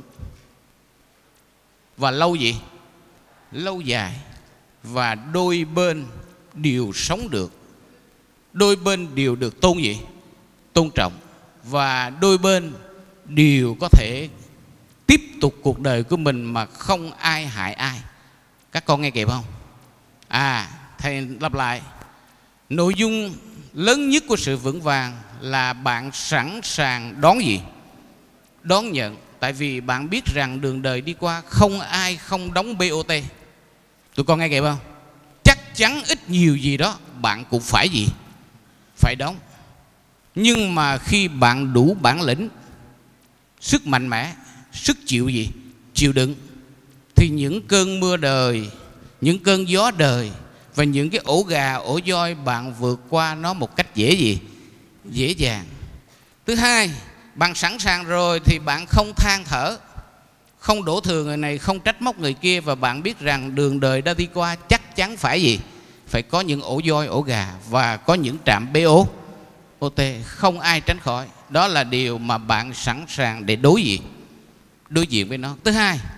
và lâu dài. Và đôi bên đều sống được, đôi bên đều được tôn trọng, và đôi bên đều có thể tiếp tục cuộc đời của mình mà không ai hại ai. Các con nghe kịp không? Thầy lặp lại. Nội dung lớn nhất của sự vững vàng là bạn sẵn sàng đón nhận. Tại vì bạn biết rằng đường đời đi qua không ai không đóng BOT. Tụi con nghe kịp không? Chắc chắn ít nhiều gì đó bạn cũng phải phải đóng. Nhưng mà khi bạn đủ bản lĩnh, sức mạnh mẽ, sức chịu đựng, thì những cơn mưa đời, những cơn gió đời và những cái ổ gà, ổ voi bạn vượt qua nó một cách dễ dàng. Thứ hai, bạn sẵn sàng rồi thì bạn không than thở, không đổ thừa người này, không trách móc người kia, và bạn biết rằng đường đời đã đi qua chắc chắn phải phải có những ổ voi, ổ gà, và có những trạm BOT, không ai tránh khỏi. Đó là điều mà bạn sẵn sàng để đối diện với nó. Thứ hai,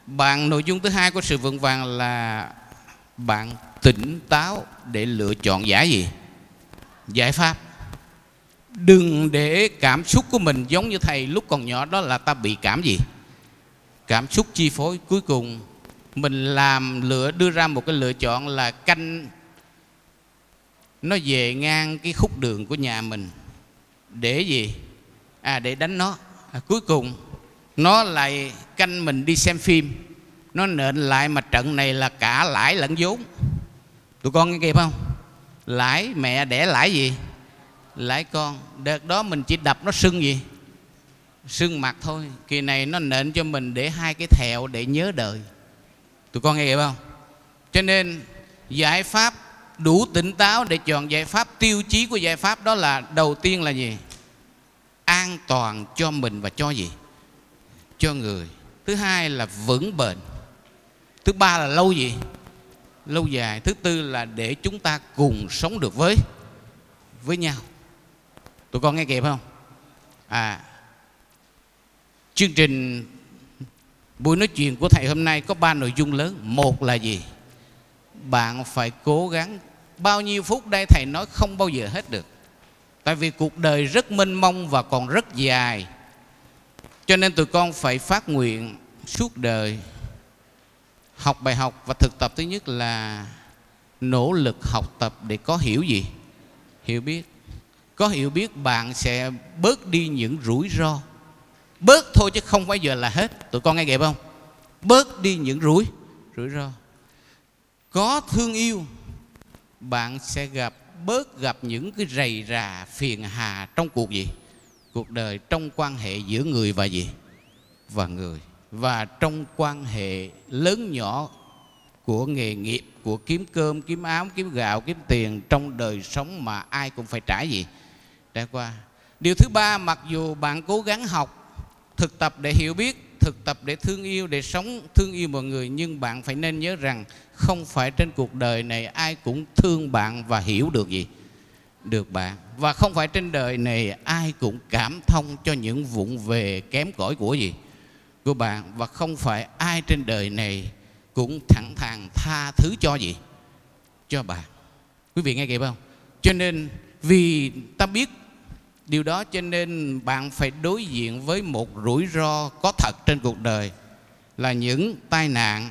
Nội dung thứ hai của sự vững vàng là bạn tỉnh táo để lựa chọn giải pháp. Đừng để cảm xúc của mình giống như thầy lúc còn nhỏ, đó là ta bị cảm xúc chi phối. Cuối cùng mình đưa ra một cái lựa chọn là canh nó về ngang cái khúc đường của nhà mình để để đánh nó. Cuối cùng nó lại canh mình đi xem phim, nó nện lại mà trận này là cả lãi lẫn vốn. Tụi con nghe kịp không? Lãi mẹ đẻ lãi lãi con. Đợt đó mình chỉ đập nó sưng mặt thôi. Kỳ này nó nện cho mình để 2 cái thẹo để nhớ đời. Tụi con nghe kịp không? Cho nên giải pháp, đủ tỉnh táo để chọn giải pháp. Tiêu chí của giải pháp đó là đầu tiên là gì? An toàn cho mình và cho người. Thứ hai là vững bền. Thứ ba là lâu dài. Thứ tư là để chúng ta cùng sống được với nhau. Tụi con nghe kịp không? Chương trình buổi nói chuyện của thầy hôm nay có 3 nội dung lớn. Một là gì? Bạn phải cố gắng. Bao nhiêu phút đây thầy nói không bao giờ hết được. Tại vì cuộc đời rất mênh mông và còn rất dài. Cho nên tụi con phải phát nguyện suốt đời học bài học và thực tập. Thứ nhất là nỗ lực học tập để có hiểu biết. Có hiểu biết bạn sẽ bớt đi những rủi ro. Bớt thôi chứ không phải giờ là hết. Tụi con nghe kịp không? Bớt đi những rủi ro. Có thương yêu, bạn sẽ bớt gặp những cái rầy rà phiền hà trong cuộc đời, trong quan hệ giữa người và người, và trong quan hệ lớn nhỏ của nghề nghiệp, của kiếm cơm, kiếm áo, kiếm gạo, kiếm tiền trong đời sống mà ai cũng phải trải qua. Điều thứ ba, mặc dù bạn cố gắng học, thực tập để hiểu biết, thực tập để thương yêu, để sống thương yêu mọi người, nhưng bạn phải nên nhớ rằng không phải trên cuộc đời này ai cũng thương bạn và hiểu được bạn. Và không phải trên đời này ai cũng cảm thông cho những vụng về kém cỏi của bạn. Và không phải ai trên đời này cũng thẳng thắn tha thứ cho bạn. Quý vị nghe kịp không? Cho nên vì ta biết điều đó, cho nên bạn phải đối diện với một rủi ro có thật trên cuộc đời, là những tai nạn,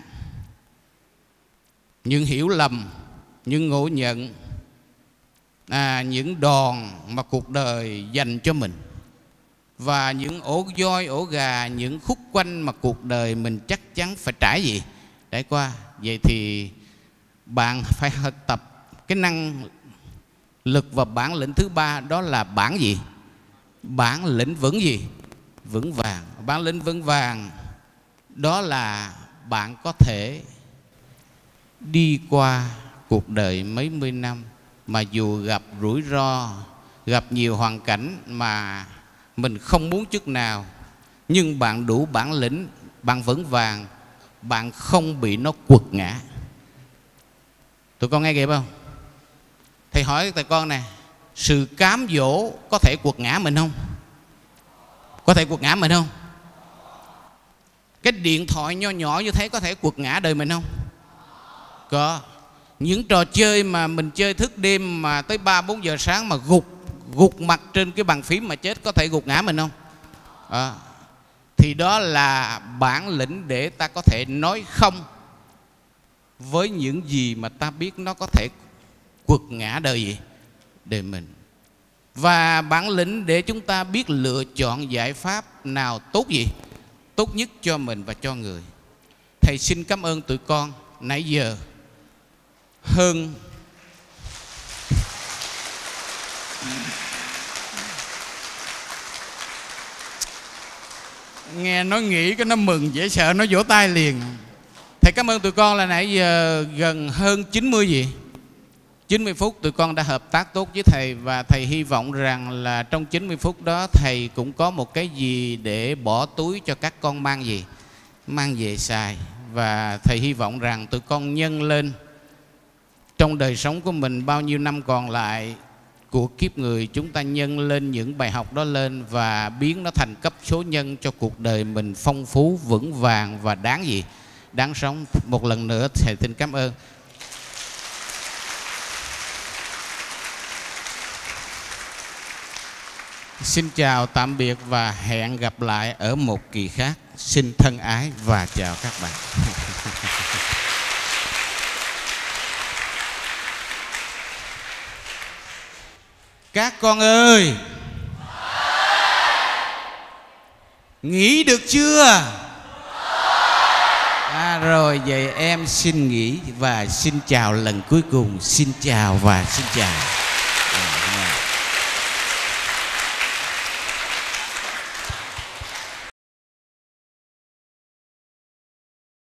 những hiểu lầm, những ngộ nhận, những đòn mà cuộc đời dành cho mình, và những ổ voi, ổ gà, những khúc quanh mà cuộc đời mình chắc chắn phải trải qua. Vậy thì bạn phải thực tập cái năng lực và bản lĩnh thứ ba, đó là bản lĩnh vững vàng. Bản lĩnh vững vàng đó là bạn có thể đi qua cuộc đời mấy mươi năm mà dù gặp rủi ro, gặp nhiều hoàn cảnh mà mình không muốn chút nào, nhưng bạn đủ bản lĩnh, bạn vững vàng, bạn không bị nó quật ngã. Tụi con nghe kịp không? Thầy hỏi tụi con nè, sự cám dỗ có thể quật ngã mình không? Có thể quật ngã mình không? Cái điện thoại nho nhỏ như thế có thể quật ngã đời mình không? Có. Những trò chơi mà mình chơi thức đêm mà tới 3-4 giờ sáng mà gục mặt trên cái bàn phím mà chết, có thể gục ngã mình không? Thì đó là bản lĩnh để ta có thể nói không với những gì mà ta biết nó có thể quật ngã đời mình. Và bản lĩnh để chúng ta biết lựa chọn giải pháp nào tốt nhất cho mình và cho người. Thầy xin cảm ơn tụi con nãy giờ hơn nghe nói nghĩ cái nó mừng dễ sợ, nó vỗ tay liền. Thầy cảm ơn tụi con là nãy giờ gần hơn 90 phút tụi con đã hợp tác tốt với thầy, và thầy hy vọng rằng là trong 90 phút đó thầy cũng có một cái gì để bỏ túi cho các con mang về xài. Và thầy hy vọng rằng tụi con nhân lên trong đời sống của mình bao nhiêu năm còn lại của kiếp người, chúng ta nhân lên những bài học đó lên và biến nó thành cấp số nhân cho cuộc đời mình phong phú, vững vàng và đáng sống. Một lần nữa thầy xin cảm ơn. Xin chào tạm biệt và hẹn gặp lại ở một kỳ khác. Xin thân ái và chào các bạn. Các con ơi, nghỉ được chưa? Rồi vậy em xin nghỉ và xin chào lần cuối cùng. Xin chào và xin chào.